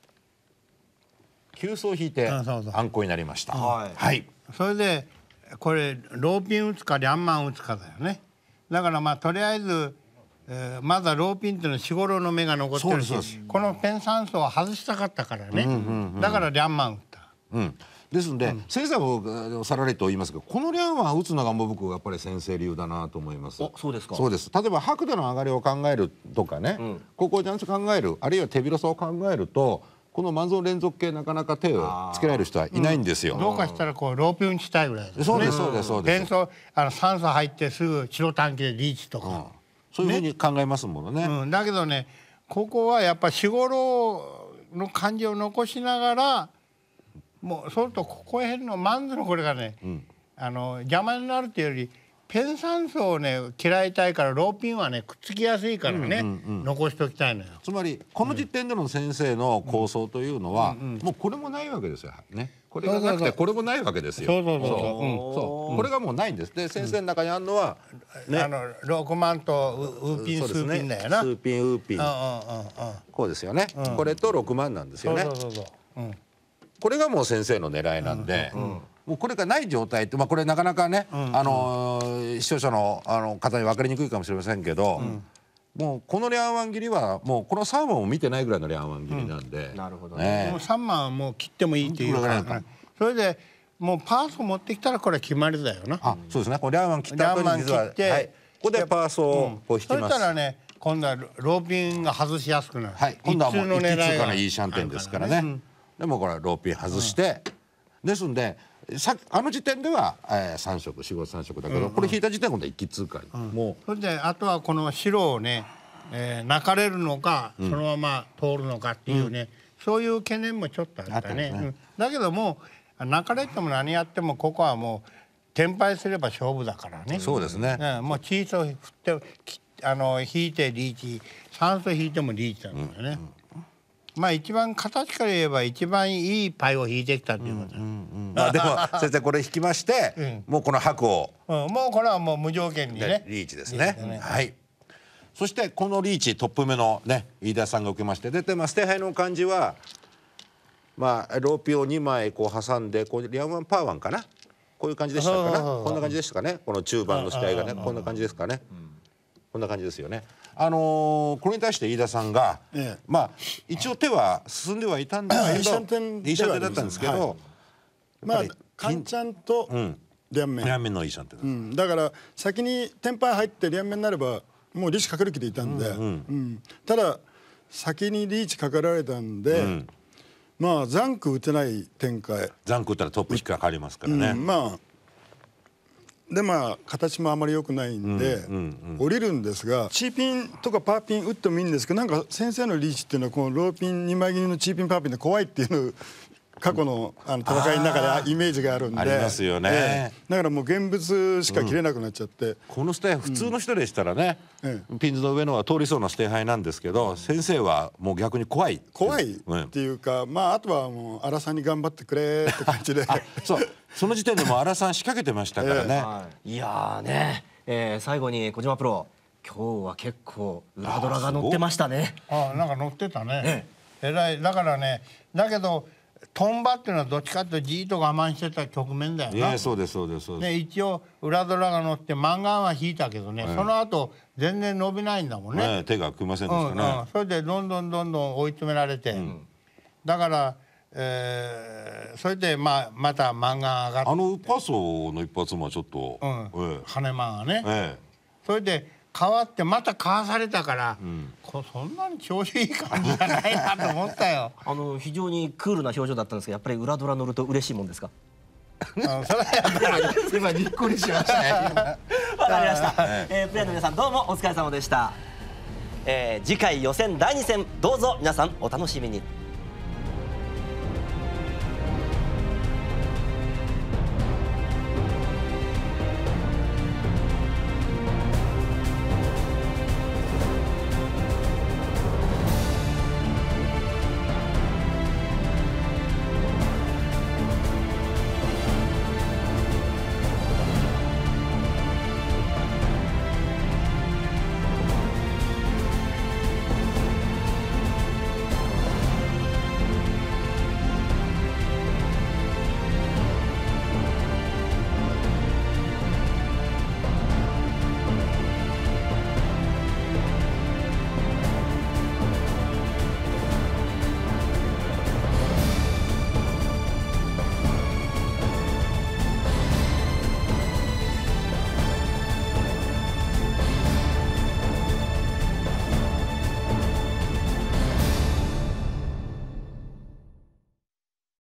急走引いてあんこになりました。はい。 それでこれローピン打つかリャンマン打つかだよね。だからまあとりあえず、えー、まだローピンっていうのは日頃の目が残ってるし、このペン酸素を外したかったからね。だからリャンマン打った。 うん。ですんで、うん、先生もさらりと言いますけど、このリャンマン打つのがもう僕やっぱり先生流だなと思います。 そうですか。 そうです。例えば白での上がりを考えるとかね、うん、ここをちゃんと考える、あるいは手広さを考えると。この万蔵連続系なかなか手をつけられる人はいないんですよ。 うん、どうかしたらこうローピンしたいぐらいですね。 そうですそうですそうです。 ペンソあの酸素入ってすぐ白短期でリーチとか、うん、 そういうふうに考えますものね。 うん、だけどね、ここはやっぱ日頃の感じを残しながら、もうそうするとここへんのマンズのこれがね、うん、あの邪魔になるっていうより。ペン酸素をね嫌いたいからローピンはねくっつきやすいからね、うんうんうん、残しておきたいのよ。 つまりこの時点での先生の構想というのは、うんうんうん、もうこれもないわけですよね。これがなくてこれもないわけですよ。 そうそうそうそう、 そうこれがもうないんです。で先生の中にあるのは、 ね、あのろくまんとウーピンスーピンだよな。 スーピンウーピン、こうですよね、うん、これとろくまんなんですよね。そうそうそうそう、うん、これがもう先生の狙いなんで、うんうんうん、もうこれがない状態って、まあ、これなかなかね、うんうん、あのー、視聴者の、あの方に分かりにくいかもしれませんけど、うん、もうこのリャンワン切りはもうこのさんわんを見てないぐらいのリャンワン切りなんで、うん、 なるほどね。 もうさんまんはもう切ってもいいっていうから、ね、それでもうパーソ持ってきたらこれは決まりだよな。 あ、そうですね。このリャンワン切った後に実は、はい、ここでパーソをこう引きます。 そしたらね、今度はローピンが外しやすくなる。 はい、今度はもう一通貨のいいシャンテンですからね。うん、でもこれはローピン外して、うん、ですんで。さあの時点では、えー、さん色よんごさん色だけど、うんうん、これ引いた時点で一気通過に、うん、もうそれであとはこの白をね、えー、泣かれるのか、うん、そのまま通るのかっていうね、うん、そういう懸念もちょっとあったね。あったね、うん、だけども泣かれても何やってもここはもう転敗すれば勝負だからね。 そうですね、 うん、もうチーズを振ってあの引いてリーチ、酸素引いてもリーチなんだよね。まあ一番形から言えば一番いいパイを引いてきたっていうことだ。 まあでも先生これ引きまして、うん、もうこの白を、 うん、もうこれはもう無条件にねリーチですね。ねはい。そしてこのリーチトップ目のね飯田さんが受けまして出てます。手配の感じはまあローピをにまいこう挟んでこうリアワンパーワンかな、こういう感じでしたかな、こんな感じでしたかね。この中盤の試合がねこんな感じですかね、うん、こんな感じですよね。あのー、これに対して飯田さんが、ええ、まあ一応手は進んではいたんですけどいいシャンテンだったんですけど、はい、 まあカンチャンとリャンメン、 リャンメンのいいシャンテン、 うん、だから先にテンパイ入ってリャンメンになればもうリーチかける気でいたんで、うんうんうん、ただ先にリーチかけられたんで、うん、まあザンク打てない展開、 ザンク打ったらトップ引っかかりますからね、 うん、まあでまあ形もあまり良くないんで、うんうんうん、降りるんですがチーピンとかパーピン打ってもいいんですけど、なんか先生のリーチっていうのはこのローピンにまい切りのチーピンパーピンで怖いっていうの過去のあの戦いの中でイメージがあるんで、 ありますよね、 えー、だからもう現物しか切れなくなっちゃって、うん、 このステイ普通の人でしたらね、うん、ピンズの上のは通りそうなステイハイなんですけど、先生はもう逆に怖い怖いっていうか、うん、まああとはもう荒さんに頑張ってくれって感じでそうその時点でも荒さん仕掛けてましたからね、えーはい、いやーね、えー、最後に小島プロ今日は結構裏ドラが乗ってましたね。 ああなんか乗ってたね、えらい。だからね、だけどトンバっていうのはどっちかっていうとじーっと我慢してた局面だよな。 いやそうですそうですそうです。 で一応裏ドラが乗ってマンガンは引いたけどね、はい、その後全然伸びないんだもんね。 ね手が組みませんでしたね、うんうん、 それでどんどんどんどん追い詰められて、うん、だから、えー、それでまあまたマンガン上がって、 あのパソの一発もちょっと、うんええ、羽マンがね、 ええ、 それで変わってまたかわされたから、うん、こそんなに調子いい感じじゃないなと思ったよあの非常にクールな表情だったんですけど、やっぱり裏ドラ乗ると嬉しいもんですか？ あのそれはやっぱり今にっこりしましたね。わかりました、えー、プレーの皆さんどうもお疲れ様でした、えー、次回予選だいに戦どうぞ皆さんお楽しみに。